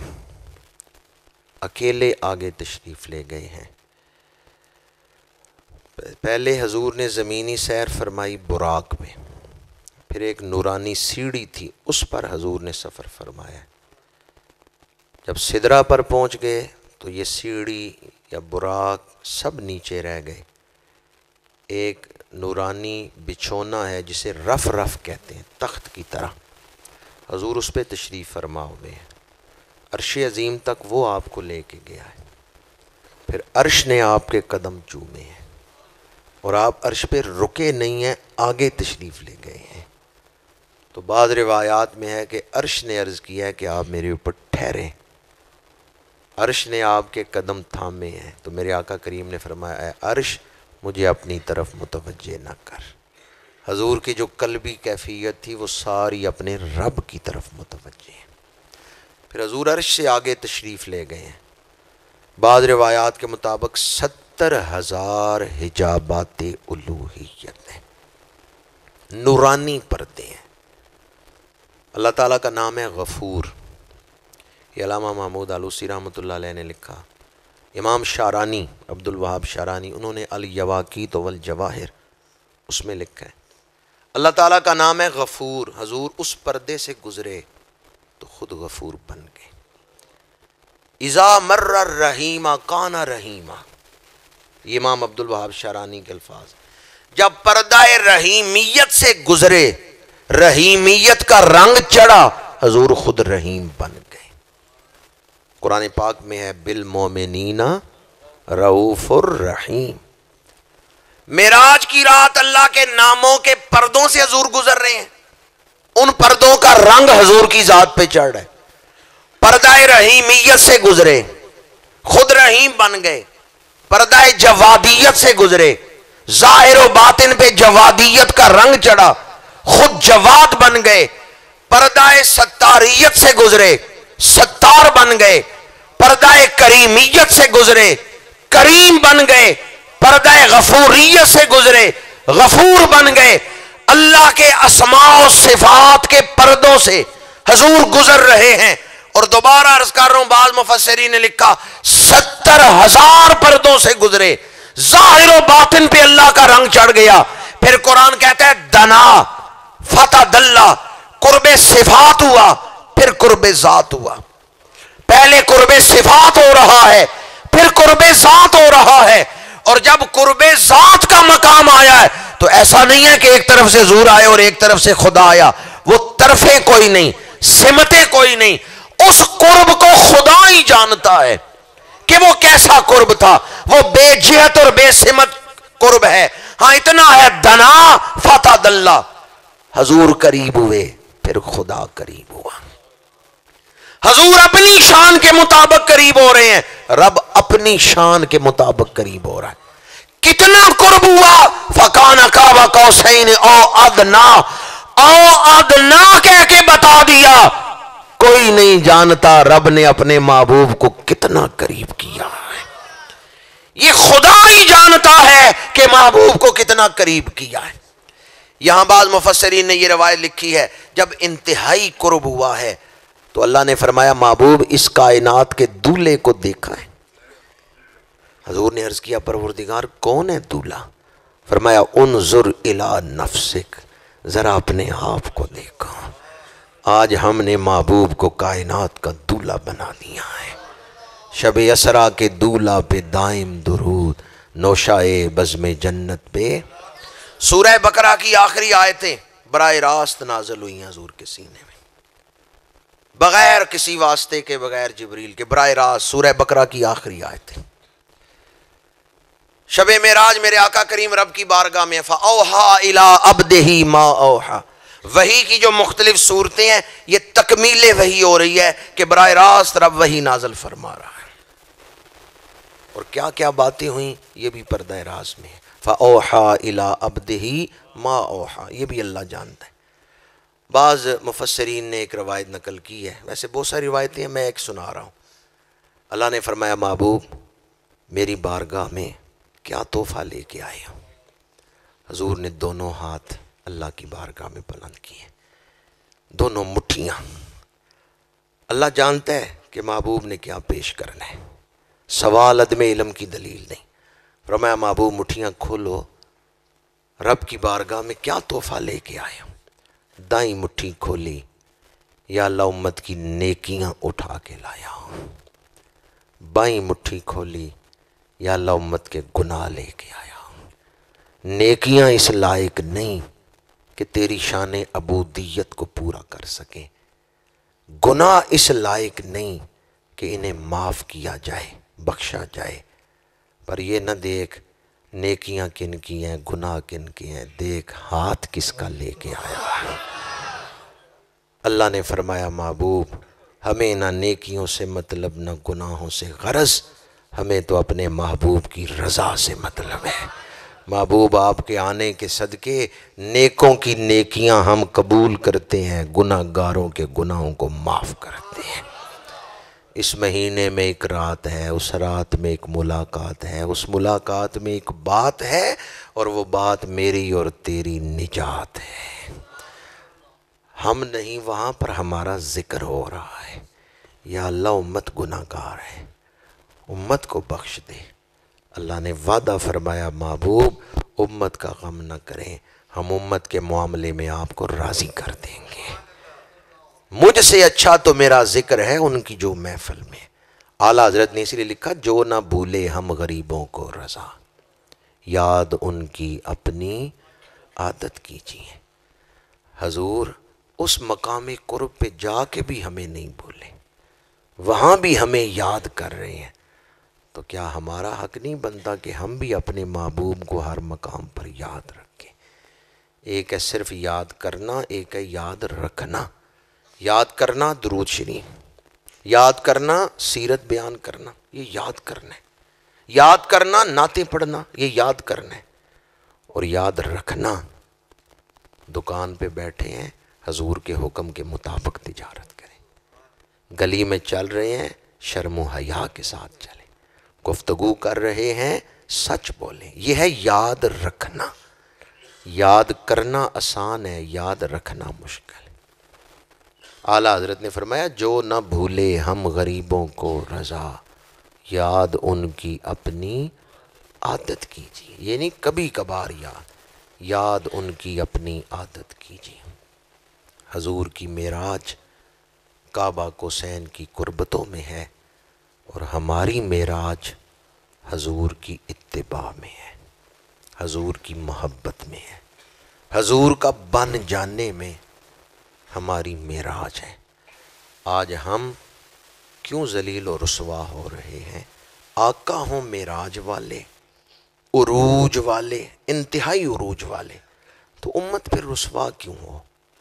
Speaker 2: اکیلے آگے تشریف لے گئے ہیں۔ پہلے حضور نے زمینی سیر فرمائی براق میں، پھر ایک نورانی سیڑھی تھی اس پر حضور نے سفر فرمایا۔ جب سدرہ پر پہنچ گئے تو یہ سیڑھی یا براق سب نیچے رہ گئے۔ ایک نورانی بچھونا ہے جسے رف رف کہتے ہیں، تخت کی طرح، حضور اس پہ تشریف فرما ہوئے ہیں۔ عرش عظیم تک وہ آپ کو لے کے گیا ہے، پھر عرش نے آپ کے قدم چومے ہیں اور آپ عرش پہ رکے نہیں ہیں، آگے تشریف لے گئے ہیں۔ تو بعض روایات میں ہے کہ عرش نے عرض کیا ہے کہ آپ میرے اوپر ٹھہریں، عرش نے آپ کے قدم تھامے ہیں، تو میرے آقا کریم نے فرمایا اے عرش مجھے اپنی طرف متوجہ نہ کر۔ حضور کی جو قلبی کیفیت تھی وہ ساری اپنے رب کی طرف متوجہ ہے۔ پھر حضور عرش سے آگے تشریف لے گئے ہیں۔ بعض روایات کے مطابق 70,000 حجابات الوہیت ہیں، نورانی پردے ہیں۔ اللہ تعالیٰ کا نام ہے غفور، یہ علامہ محمود آلوسی رحمۃ اللہ علیہ نے لکھا۔ امام شارانی، عبد الوہاب شارانی، انہوں نے الیواقیت والجواہر اس میں لکھا ہے اللہ تعالیٰ کا نام ہے غفور۔ حضور اس پردے سے گزرے تو خود غفور بن گئے۔ اذا مر الرحیم کان رحیما، یہ امام عبد الوہاب شارانی کے الفاظ۔ جب پردہ رحیمیت سے گزرے، رحیمیت کا رنگ چڑھا، حضور خود رحیم بن گئے۔ قرآن پاک میں ہے بالمومنین رؤوف الرحیم۔ معراج کی رات اللہ کے ناموں کے پردوں سے حضور گزر رہے ہیں، ان پردوں کا رنگ حضور کی ذات پہ چڑھ رہا ہے۔ پردہ رحیمیت سے گزرے، خود رحیم بن گئے۔ پردہ جوادیت سے گزرے، ظاہر و باطن پہ جوادیت کا رنگ چڑھا، خود جواد بن گئے۔ پردہ ستاریت سے گزرے، ستار بن گئے۔ پردہ کریمیت سے گزرے، کریم بن گئے، پردہ غفوریت سے گزرے، غفور بن گئے، اللہ کے اسماء و صفات کے پردوں سے حضور گزر رہے ہیں۔ اور دوبارہ عرض کر رہا ہوں، بعض مفسرین نے لکھا 70,000 پردوں سے گزرے، ظاہر و باطن پہ اللہ کا رنگ چڑھ گیا۔ پھر قرآن کہتا ہے دنا فتح دلہ، قرب صفات ہوا، پھر قرب ذات ہوا۔ پہلے قرب صفات ہو رہا ہے، پھر قرب ذات ہو رہا ہے۔ اور جب قرب ذات کا مقام آیا ہے تو ایسا نہیں ہے کہ ایک طرف سے حضور آئے اور ایک طرف سے خدا آیا، وہ طرفیں کوئی نہیں، سمتیں کوئی نہیں، اس قرب کو خدا ہی جانتا ہے کہ وہ کیسا قرب تھا۔ وہ بے جہت اور بے سمت قرب ہے۔ ہاں اتنا ہے دنا فتح دلہ، حضور قریب ہوئے پھر خدا قریب ہوا۔ حضور اپنی شان کے مطابق قریب ہو رہے ہیں، رب اپنی شان کے مطابق قریب ہو رہا ہے۔ کتنا قرب ہوا؟ فَكَانَ قَابَ قَوْسَيْنِ أَوْ أَدْنَىٰ، او ادنا کہہ کے بتا دیا۔ کوئی نہیں جانتا رب نے اپنے محبوب کو کتنا قریب کیا ہے، یہ خدا ہی جانتا ہے کہ محبوب کو کتنا قریب کیا ہے۔ یہاں بعض مفسرین نے یہ روایت لکھی ہے، جب انتہائی قرب ہوا ہے تو اللہ نے فرمایا محبوب اس کائنات کے دولے کو دیکھا ہے؟ حضور نے عرض کیا پروردگار کون ہے دولہ؟ فرمایا انظر الی نفسک، ذرا اپنے آپ کو دیکھا۔ آج ہم نے محبوب کو کائنات کا دولہ بنا دیا ہے۔ شب اسرا کے دولہ پہ دائم درود، نوشائے بزم جنت پہ۔ سورہ بقرہ کی آخری آیتیں براہ راست نازل ہوئی ہیں حضور کے سینے میں، بغیر کسی واسطے کے، بغیر جبریل کے، براہ راست سورہ بقرہ کی آخری آیتیں۔ شب معراج میرے آقا کریم رب کی بارگاہ میں فَأَوْحَا إِلَىٰ عَبْدِهِ مَا أَوْحَا، وحی کی جو مختلف صورتیں ہیں یہ تکمیل وحی ہو رہی ہے کہ براہ راست رب وحی نازل فرما رہا ہے۔ اور کیا کیا باتیں ہوئیں یہ بھی پردہ راز میں ہے۔ فَأَوْحَا إِلَىٰ عَبْدِهِ مَا أَوْحَا، یہ بھی اللہ جانتا ہے۔ بعض مفسرین نے ایک روایت نقل کی ہے، ویسے بہت ساری روایتیں ہیں، میں ایک سنا رہا ہوں۔ اللہ نے فرمایا محبوب میری بارگاہ میں کیا تحفہ لے کے آئے ہو؟ حضور نے دونوں ہاتھ اللہ کی بارگاہ میں بلند کیے، دونوں مٹھیاں۔ اللہ جانتا ہے کہ محبوب نے کیا پیش کرنا ہے، سوال عدم علم کی دلیل نہیں۔ فرمایا محبوب مٹھیاں کھولو، رب کی بارگاہ میں کیا تحفہ لے کے آئے ہو؟ دائیں مٹھی کھولی، یا اللہ امت کی نیکیاں اٹھا کے لایا ہوں۔ بائیں مٹھی کھولی، یا اللہ امت کے گناہ لے کے آیا ہوں۔ نیکیاں اس لائق نہیں کہ تیری شان عبودیت کو پورا کر سکیں، گناہ اس لائق نہیں کہ انہیں معاف کیا جائے، بخشا جائے۔ پر یہ نہ دیکھ نیکیاں کن کی ہیں، گناہ کن کی ہیں، دیکھ ہاتھ کس کا لے کے آیا ہے۔ اللہ نے فرمایا محبوب ہمیں نہ نیکیوں سے مطلب نہ گناہوں سے غرض، ہمیں تو اپنے محبوب کی رضا سے مطلب ہے۔ محبوب آپ کے آنے کے صدقے نیکوں کی نیکیاں ہم قبول کرتے ہیں، گناہ گاروں کے گناہوں کو معاف کرتے ہیں۔ اس مہینے میں ایک رات ہے، اس رات میں ایک ملاقات ہے، اس ملاقات میں ایک بات ہے، اور وہ بات میری اور تیری نجات ہے۔ ہم نہیں وہاں پر ہمارا ذکر ہو رہا ہے، یا اللہ امت گناہ گار ہے، امت کو بخش دے۔ اللہ نے وعدہ فرمایا محبوب امت کا غم نہ کریں، ہم امت کے معاملے میں آپ کو راضی کر دیں گے۔ مجھ سے اچھا تو میرا ذکر ہے ان کی جو محفل میں۔ اعلیٰ حضرت نے اسی لیے لکھا جو نہ بھولے ہم غریبوں کو رضا، یاد ان کی اپنی عادت کیجیے۔ حضور اس مقام قرب پہ جا کے بھی ہمیں نہیں بھولے، وہاں بھی ہمیں یاد کر رہے ہیں، تو کیا ہمارا حق نہیں بنتا کہ ہم بھی اپنے محبوب کو ہر مقام پر یاد رکھیں؟ ایک ہے صرف یاد کرنا، ایک ہے یاد رکھنا۔ یاد کرنا درود شریف، یاد کرنا سیرت بیان کرنا، یہ یاد کرنا ہے۔ یاد کرنا نعتیں پڑھنا، یہ یاد کرنا ہے۔ اور یاد رکھنا دکان پہ بیٹھے ہیں، حضور کے حکم کے مطابق تجارت کریں، گلی میں چل رہے ہیں شرم و حیا کے ساتھ چلیں، گفتگو کر رہے ہیں سچ بولیں. یہ ہے یاد رکھنا. یاد کرنا آسان ہے، یاد رکھنا مشکل ہے. اعلیٰ حضرت نے فرمایا جو نہ بھولے ہم غریبوں کو رضا، یاد ان کی اپنی عادت کیجیے. یہ نہیں کبھی کبھار یاد ان کی اپنی عادت کیجیے. حضور کی معراج کعبہ کوسین کی قربتوں میں ہے، اور ہماری معراج حضور کی اتباع میں ہے، حضور کی محبت میں ہے، حضور کا بن جاننے میں ہماری معراج ہے. آج ہم کیوں ذلیل و رسوا ہو رہے ہیں؟ آقا ہوں معراج والے، عروج والے، انتہائی عروج والے، تو امت پھر رسوا کیوں ہو؟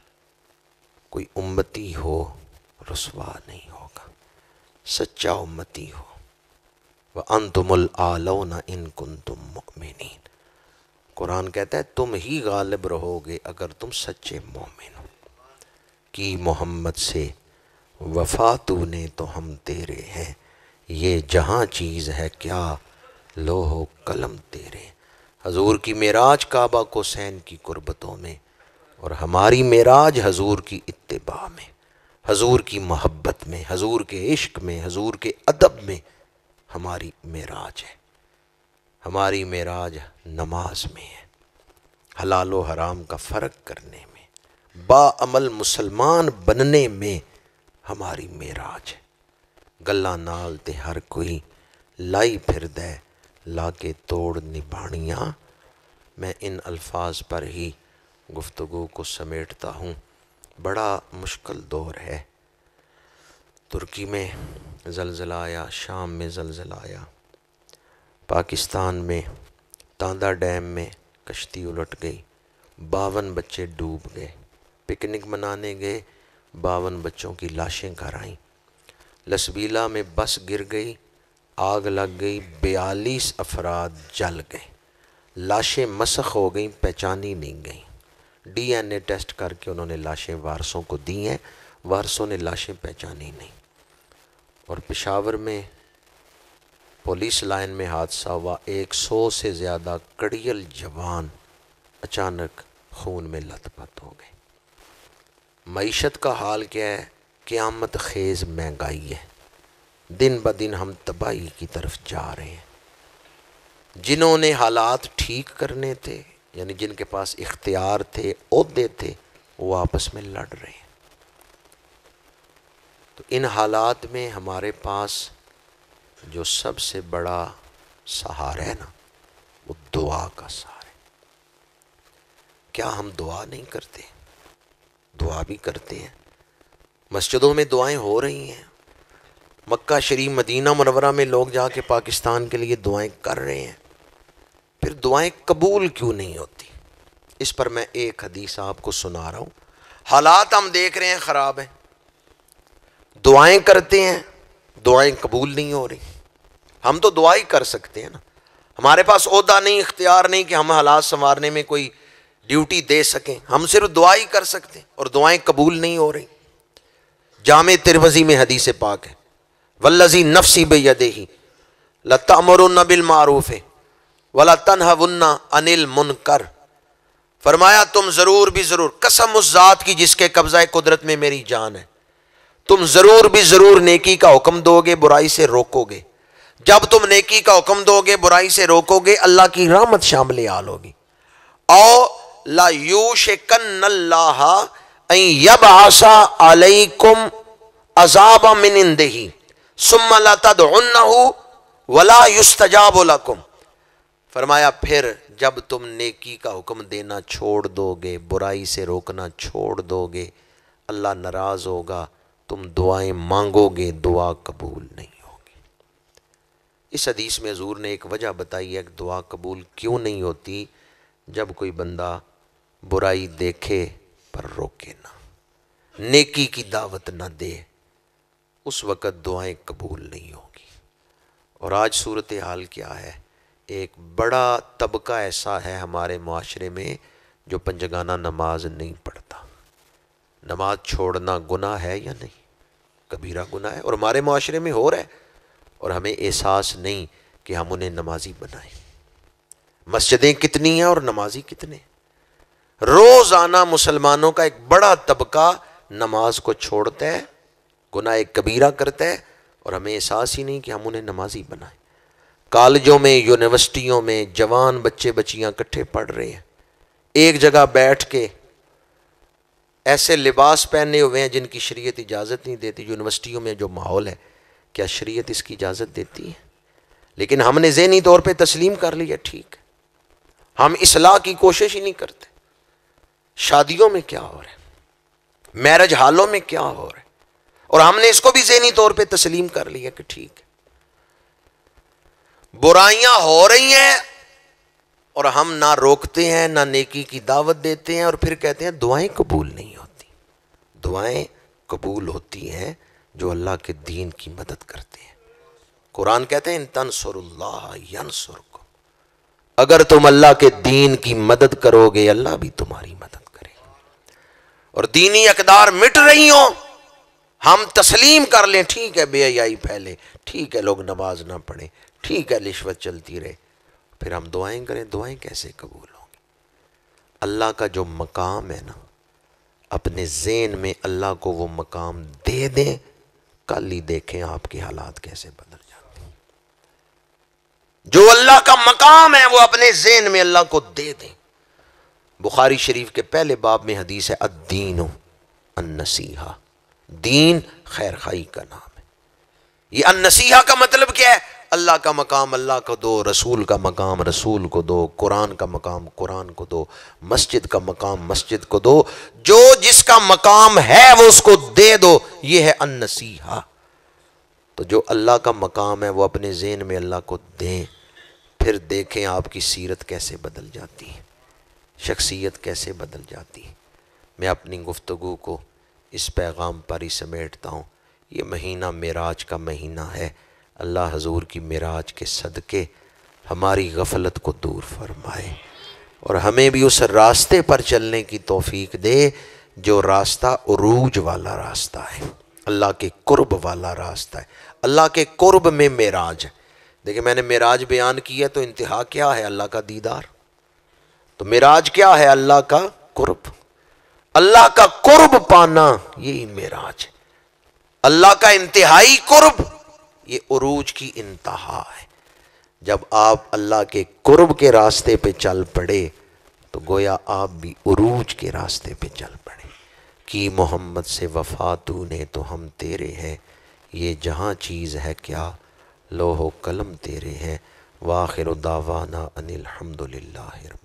Speaker 2: کوئی امتی ہو رسوا نہیں ہوگا، سچا امتی ہو. وَأَنْتُمُ الْأَعْلَوْنَ إِن كُنتُم مُؤْمِنِينَ. قرآن کہتا ہے تم ہی غالب رہو گے اگر تم سچے مومن ہو. کی محمد سے وفا تو نے تو ہم تیرے ہیں، یہ جہاں چیز ہے کیا لوح و قلم تیرے. حضور کی معراج کعبہ کوسین کی قربتوں میں، اور ہماری معراج حضور کی اتباع میں، حضور کی محبت میں، حضور کے عشق میں، حضور کے ادب میں ہماری معراج ہے. ہماری معراج نماز میں ہے، حلال و حرام کا فرق کرنے میں، با عمل مسلمان بننے میں ہماری معراج ہے. گلا نال تے ہر کوئی لائی پھر دے لا کے توڑ نبھاڑیاں. میں ان الفاظ پر ہی گفتگو کو سمیٹتا ہوں. بڑا مشکل دور ہے. ترکی میں زلزلہ آیا، شام میں زلزلہ آیا، پاکستان میں تاندہ ڈیم میں کشتی الٹ گئی، 52 بچے ڈوب گئے. پکنک منانے گئے، 52 بچوں کی لاشیں گھر آئیں. لسبیلا میں بس گر گئی، آگ لگ گئی، 42 افراد جل گئے، لاشیں مسخ ہو گئیں، پہچانی نہیں گئیں. ڈی این اے ٹیسٹ کر کے انہوں نے لاشیں وارثوں کو دی ہیں، وارثوں نے لاشیں پہچانی نہیں. اور پشاور میں پولیس لائن میں حادثہ ہوا، 100 سے زیادہ کڑیل جوان اچانک خون میں لت پت ہو گئے. معیشت کا حال کیا ہے؟ قیامت خیز مہنگائی ہے. دن بدن ہم تباہی کی طرف جا رہے ہیں. جنہوں نے حالات ٹھیک کرنے تھے، یعنی جن کے پاس اختیار تھے، عہدے تھے، وہ آپس میں لڑ رہے ہیں. تو ان حالات میں ہمارے پاس جو سب سے بڑا سہارا ہے نا، وہ دعا کا سہارا ہے. کیا ہم دعا نہیں کرتے؟ دعا بھی کرتے ہیں. مسجدوں میں دعائیں ہو رہی ہیں، مکہ شریف مدینہ منورہ میں لوگ جا کے پاکستان کے لیے دعائیں کر رہے ہیں. پھر دعائیں قبول کیوں نہیں ہوتی؟ اس پر میں ایک حدیث آپ کو سنا رہا ہوں. حالات ہم دیکھ رہے ہیں خراب ہیں، دعائیں کرتے ہیں، دعائیں قبول نہیں ہو رہی. ہم تو دعا ہی کر سکتے ہیں نا. ہمارے پاس عہدہ نہیں، اختیار نہیں کہ ہم حالات سنوارنے میں کوئی ڈیوٹی دے سکیں. ہم صرف دعا ہی کر سکتے ہیں، اور دعائیں قبول نہیں ہو رہی. جامع ترمذی میں حدیث پاک ہے، والذی نفسی بیدہ لتأمرن بالمعروف وَلَتَنْهَوُنَّ عَنِ الْمُنْكَرِ. فرمایا تم ضرور بھی ضرور، قسم اس ذات کی جس کے قبضہ قدرت میں میری جان ہے، تم ضرور بھی ضرور نیکی کا حکم دو گے، برائی سے روکو گے. جب تم نیکی کا حکم دو گے، برائی سے روکو گے، اللہ کی رحمت شامل حال ہوگی. او لا یوشکن اللہ ان یبعث علیکم عذابا من عنده ثم لا تدعنہ ولا یستجاب لکم. فرمایا پھر جب تم نیکی کا حکم دینا چھوڑ دو گے، برائی سے روکنا چھوڑ دو گے، اللہ ناراض ہوگا، تم دعائیں مانگو گے، دعا قبول نہیں ہوگی. اس حدیث میں حضور نے ایک وجہ بتائی ہے کہ دعا قبول کیوں نہیں ہوتی. جب کوئی بندہ برائی دیکھے پر روکے نہ، نیکی کی دعوت نہ دے، اس وقت دعائیں قبول نہیں ہوگی. اور آج صورتحال کیا ہے؟ ایک بڑا طبقہ ایسا ہے ہمارے معاشرے میں جو پنجگانہ نماز نہیں پڑھتا. نماز چھوڑنا گناہ ہے یا نہیں؟ کبیرہ گناہ ہے، اور ہمارے معاشرے میں ہو رہا ہے، اور ہمیں احساس نہیں کہ ہم انہیں نمازی بنائیں. مسجدیں کتنی ہیں اور نمازی کتنے؟ روزانہ مسلمانوں کا ایک بڑا طبقہ نماز کو چھوڑتا ہے، گناہ کبیرہ کرتا ہے، اور ہمیں احساس ہی نہیں کہ ہم انہیں نمازی بنائیں. کالجوں میں، یونیورسٹیوں میں جوان بچے بچیاں اکٹھے پڑھ رہے ہیں، ایک جگہ بیٹھ کے ایسے لباس پہنے ہوئے ہیں جن کی شریعت اجازت نہیں دیتی. یونیورسٹیوں میں جو ماحول ہے، کیا شریعت اس کی اجازت دیتی ہے؟ لیکن ہم نے ذہنی طور پہ تسلیم کر لیا، ٹھیک ہے. ہم اصلاح کی کوشش ہی نہیں کرتے. شادیوں میں کیا ہو رہا ہے، میرج ہالوں میں کیا ہو رہا ہے، اور ہم نے اس کو بھی ذہنی طور پہ تسلیم کر لیا کہ ٹھیک ہے. برائیاں ہو رہی ہیں اور ہم نہ روکتے ہیں، نہ نیکی کی دعوت دیتے ہیں، اور پھر کہتے ہیں دعائیں قبول نہیں ہوتی. دعائیں قبول ہوتی ہیں جو اللہ کے دین کی مدد کرتے ہیں. قرآن کہتے ہیں ان تنصر اللہ ینصرکم، اگر تم اللہ کے دین کی مدد کرو گے اللہ بھی تمہاری مدد کرے گا. اور دینی اقدار مٹ رہی ہوں، ہم تسلیم کر لیں ٹھیک ہے بے حیائی پھیلے، ٹھیک ہے لوگ نماز نہ پڑھیں، ٹھیک ہے رشوت چلتی رہے، پھر ہم دعائیں کریں. دعائیں کیسے قبول ہوں گی؟ اللہ کا جو مقام ہے نا، اپنے ذہن میں اللہ کو وہ مقام دے دیں، کل ہی دیکھیں آپ کے حالات کیسے بدل جاتے ہیں. جو اللہ کا مقام ہے وہ اپنے ذہن میں اللہ کو دے دیں. بخاری شریف کے پہلے باب میں حدیث ہے الدین النصیحہ، دین خیر خائی کا نام ہے. یہ النصیحہ کا مطلب کیا ہے؟ اللہ کا مقام اللہ کو دو، رسول کا مقام رسول کو دو، قرآن کا مقام قرآن کو دو، مسجد کا مقام مسجد کو دو. جو جس کا مقام ہے وہ اس کو دے دو، یہ ہے النصیحہ. تو جو اللہ کا مقام ہے وہ اپنے ذہن میں اللہ کو دیں، پھر دیکھیں آپ کی سیرت کیسے بدل جاتی ہے، شخصیت کیسے بدل جاتی ہے. میں اپنی گفتگو کو اس پیغام پر ہی سمیٹتا ہوں. یہ مہینہ معراج کا مہینہ ہے. اللہ حضور کی معراج کے صدقے ہماری غفلت کو دور فرمائے اور ہمیں بھی اس راستے پر چلنے کی توفیق دے جو راستہ عروج والا راستہ ہے، اللہ کے قرب والا راستہ ہے. اللہ کے قرب میں معراج ہے. دیکھیں میں نے معراج بیان کیا تو انتہا کیا ہے؟ اللہ کا دیدار. تو معراج کیا ہے؟ اللہ کا قرب. اللہ کا قرب پانا یہی معراج ہے. اللہ کا انتہائی قرب یہ عروج کی انتہا ہے. جب آپ اللہ کے قرب کے راستے پہ چل پڑے تو گویا آپ بھی عروج کے راستے پہ چل پڑے. کی محمد سے وفا تو نے تو ہم تیرے ہیں، یہ جہاں چیز ہے کیا لوح و قلم تیرے ہیں. وآخر دعوانا ان الحمد للہ.